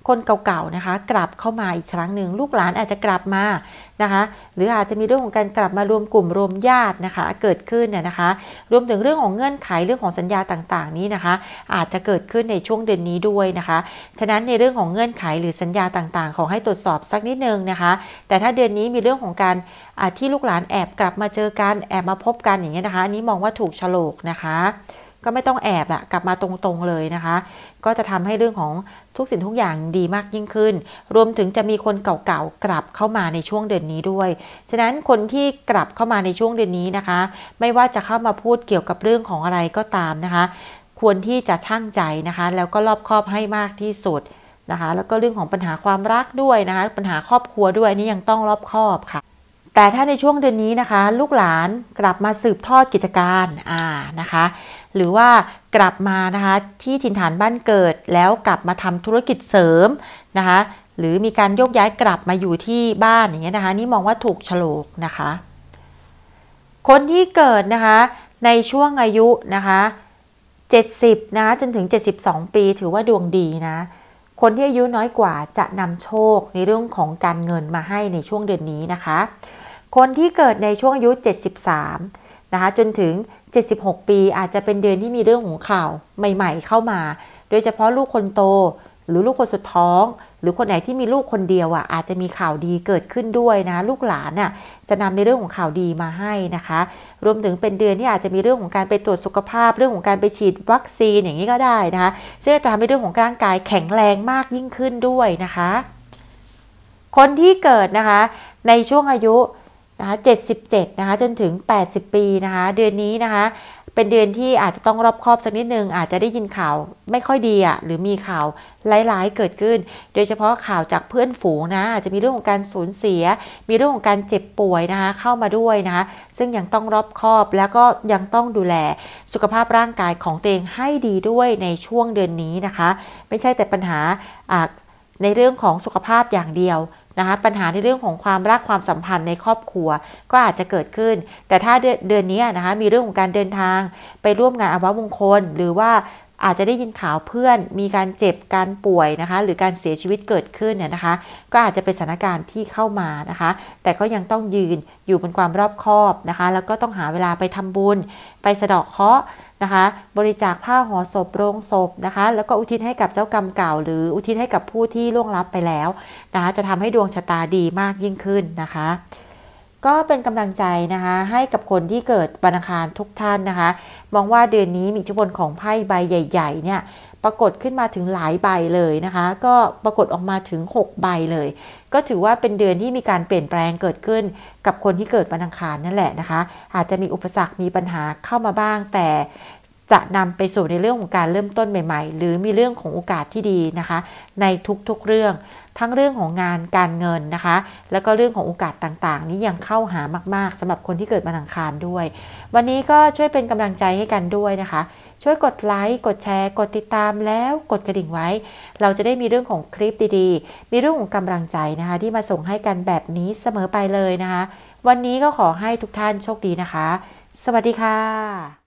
คนเก่าๆนะคะกลับเข้ามาอีกครั้งหนึ่งลูกหลานอาจจะกลับมานะคะหรืออาจจะมีเรื่องของการกลับมารวมกลุ่มรวมญาตินะคะเกิดขึ้นเนี่ยนะคะรวมถึงเรื่องของเงื่อนไขเรื่องของสัญญาต่างๆนี้นะคะอาจจะเกิดขึ้นในช่วงเดือนนี้ด้วยนะคะฉะนั้นในเรื่องของเงื่อนไขหรือสัญญาต่างๆขอให้ตรวจสอบสักนิดนึงนะคะแต่ถ้าเดือนนี้มีเรื่องของการที่ลูกหลานแอบกลับมาเจอกันแอบมาพบกันอย่างเงี้ยนะคะอันนี้มองว่าถูกโฉลกนะคะก็ไม่ต้องแอบละกลับมาตรงๆเลยนะคะก็จะทำให้เรื่องของทุกสิ่งทุกอย่างดีมากยิ่งขึ้นรวมถึงจะมีคนเก่าๆกลับเข้ามาในช่วงเดือนนี้ด้วยฉะนั้นคนที่กลับเข้ามาในช่วงเดือนนี้นะคะไม่ว่าจะเข้ามาพูดเกี่ยวกับเรื่องของอะไรก็ตามนะคะควรที่จะชั่งใจนะคะแล้วก็รอบคอบให้มากที่สุดนะคะแล้วก็เรื่องของปัญหาความรักด้วยนะคะปัญหาครอบครัวด้วยนี่ยังต้องรอบคอบค่ะแต่ถ้าในช่วงเดือนนี้นะคะลูกหลานกลับมาสืบทอดกิจการอ่านะคะหรือว่ากลับมานะคะที่ถิ่นฐานบ้านเกิดแล้วกลับมาทำธุรกิจเสริมนะคะหรือมีการโยกย้ายกลับมาอยู่ที่บ้านอย่างเงี้ยนะคะนี่มองว่าถูกโฉลกนะคะคนที่เกิดนะคะในช่วงอายุนะคะเจ็ดสิบนะจนถึงเจ็ดสิบสองปีถือว่าดวงดีนะคนที่อายุน้อยกว่าจะนำโชคในเรื่องของการเงินมาให้ในช่วงเดือนนี้นะคะคนที่เกิดในช่วงอายุเจ็ดสิบสามนะคะจนถึงเจ็ดสิบหกปีอาจจะเป็นเดือนที่มีเรื่องของข่าวใหม่ๆเข้ามาโดยเฉพาะลูกคนโตหรือลูกคนสุดท้องหรือคนไหนที่มีลูกคนเดียวอ่ะอาจจะมีข่าวดีเกิดขึ้นด้วยนะลูกหลานน่ะจะนำในเรื่องของข่าวดีมาให้นะคะรวมถึงเป็นเดือนที่อาจจะมีเรื่องของการไปตรวจสุขภาพเรื่องของการไปฉีดวัคซีนอย่างนี้ก็ได้นะคะซึ่งจะทำให้เรื่องของร่างกายแข็งแรงมากยิ่งขึ้นด้วยนะคะคนที่เกิดนะคะในช่วงอายุนะคะเจ็ดสิบเจ็ดนะคะจนถึงแปดสิบปีนะคะเดือนนี้นะคะเป็นเดือนที่อาจจะต้องรอบคอบสักนิดนึงอาจจะได้ยินข่าวไม่ค่อยดีอ่ะหรือมีข่าวร้ายๆเกิดขึ้นโดยเฉพาะข่าวจากเพื่อนฝูงนะอาจจะมีเรื่องของการสูญเสียมีเรื่องของการเจ็บป่วยนะคะเข้ามาด้วยนะคะซึ่งยังต้องรอบคอบแล้วก็ยังต้องดูแลสุขภาพร่างกายของตัวเองให้ดีด้วยในช่วงเดือนนี้นะคะไม่ใช่แต่ปัญหาอ่าในเรื่องของสุขภาพอย่างเดียวนะคะปัญหาในเรื่องของความรักความสัมพันธ์ในครอบครัวก็อาจจะเกิดขึ้นแต่ถ้าเดือนเดือนนี้นะคะมีเรื่องของการเดินทางไปร่วมงานอัปมงคลหรือว่าอาจจะได้ยินข่าวเพื่อนมีการเจ็บการป่วยนะคะหรือการเสียชีวิตเกิดขึ้นเนี่ยนะคะก็อาจจะเป็นสถานการณ์ที่เข้ามานะคะแต่ก็ยังต้องยืนอยู่บนความรอบคอบนะคะแล้วก็ต้องหาเวลาไปทำบุญไปสะเดาะเคราะห์นะคะบริจาคผ้าห่อศพโรงศพนะคะแล้วก็อุทิศให้กับเจ้ากรรมเก่าหรืออุทิศให้กับผู้ที่ล่วงลับไปแล้วนะคะจะทำให้ดวงชะตาดีมากยิ่งขึ้นนะคะก็เป็นกำลังใจนะคะให้กับคนที่เกิดวันอังคารทุกท่านนะคะมองว่าเดือนนี้มีอิทธิพลของไพ่ใบใหญ่ๆเนี่ยปรากฏขึ้นมาถึงหลายใบเลยนะคะก็ปรากฏออกมาถึงหกใบเลยก็ถือว่าเป็นเดือนที่มีการเปลี่ยนแปลงเกิดขึ้นกับคนที่เกิดวันอังคารนั่นแหละนะคะอาจจะมีอุปสรรคมีปัญหาเข้ามาบ้างแต่จะนำไปสู่ในเรื่องของการเริ่มต้นใหม่ๆหรือมีเรื่องของโอกาสที่ดีนะคะในทุกๆเรื่องทั้งเรื่องของงานการเงินนะคะแล้วก็เรื่องของโอกาสต่างๆนี้ยังเข้าหามากๆสำหรับคนที่เกิดวันอังคารด้วยวันนี้ก็ช่วยเป็นกำลังใจให้กันด้วยนะคะช่วยกดไลค์กดแชร์กดติดตามแล้วกดกระดิ่งไว้เราจะได้มีเรื่องของคลิปดีๆมีเรื่องของกำลังใจนะคะที่มาส่งให้กันแบบนี้เสมอไปเลยนะคะวันนี้ก็ขอให้ทุกท่านโชคดีนะคะสวัสดีค่ะ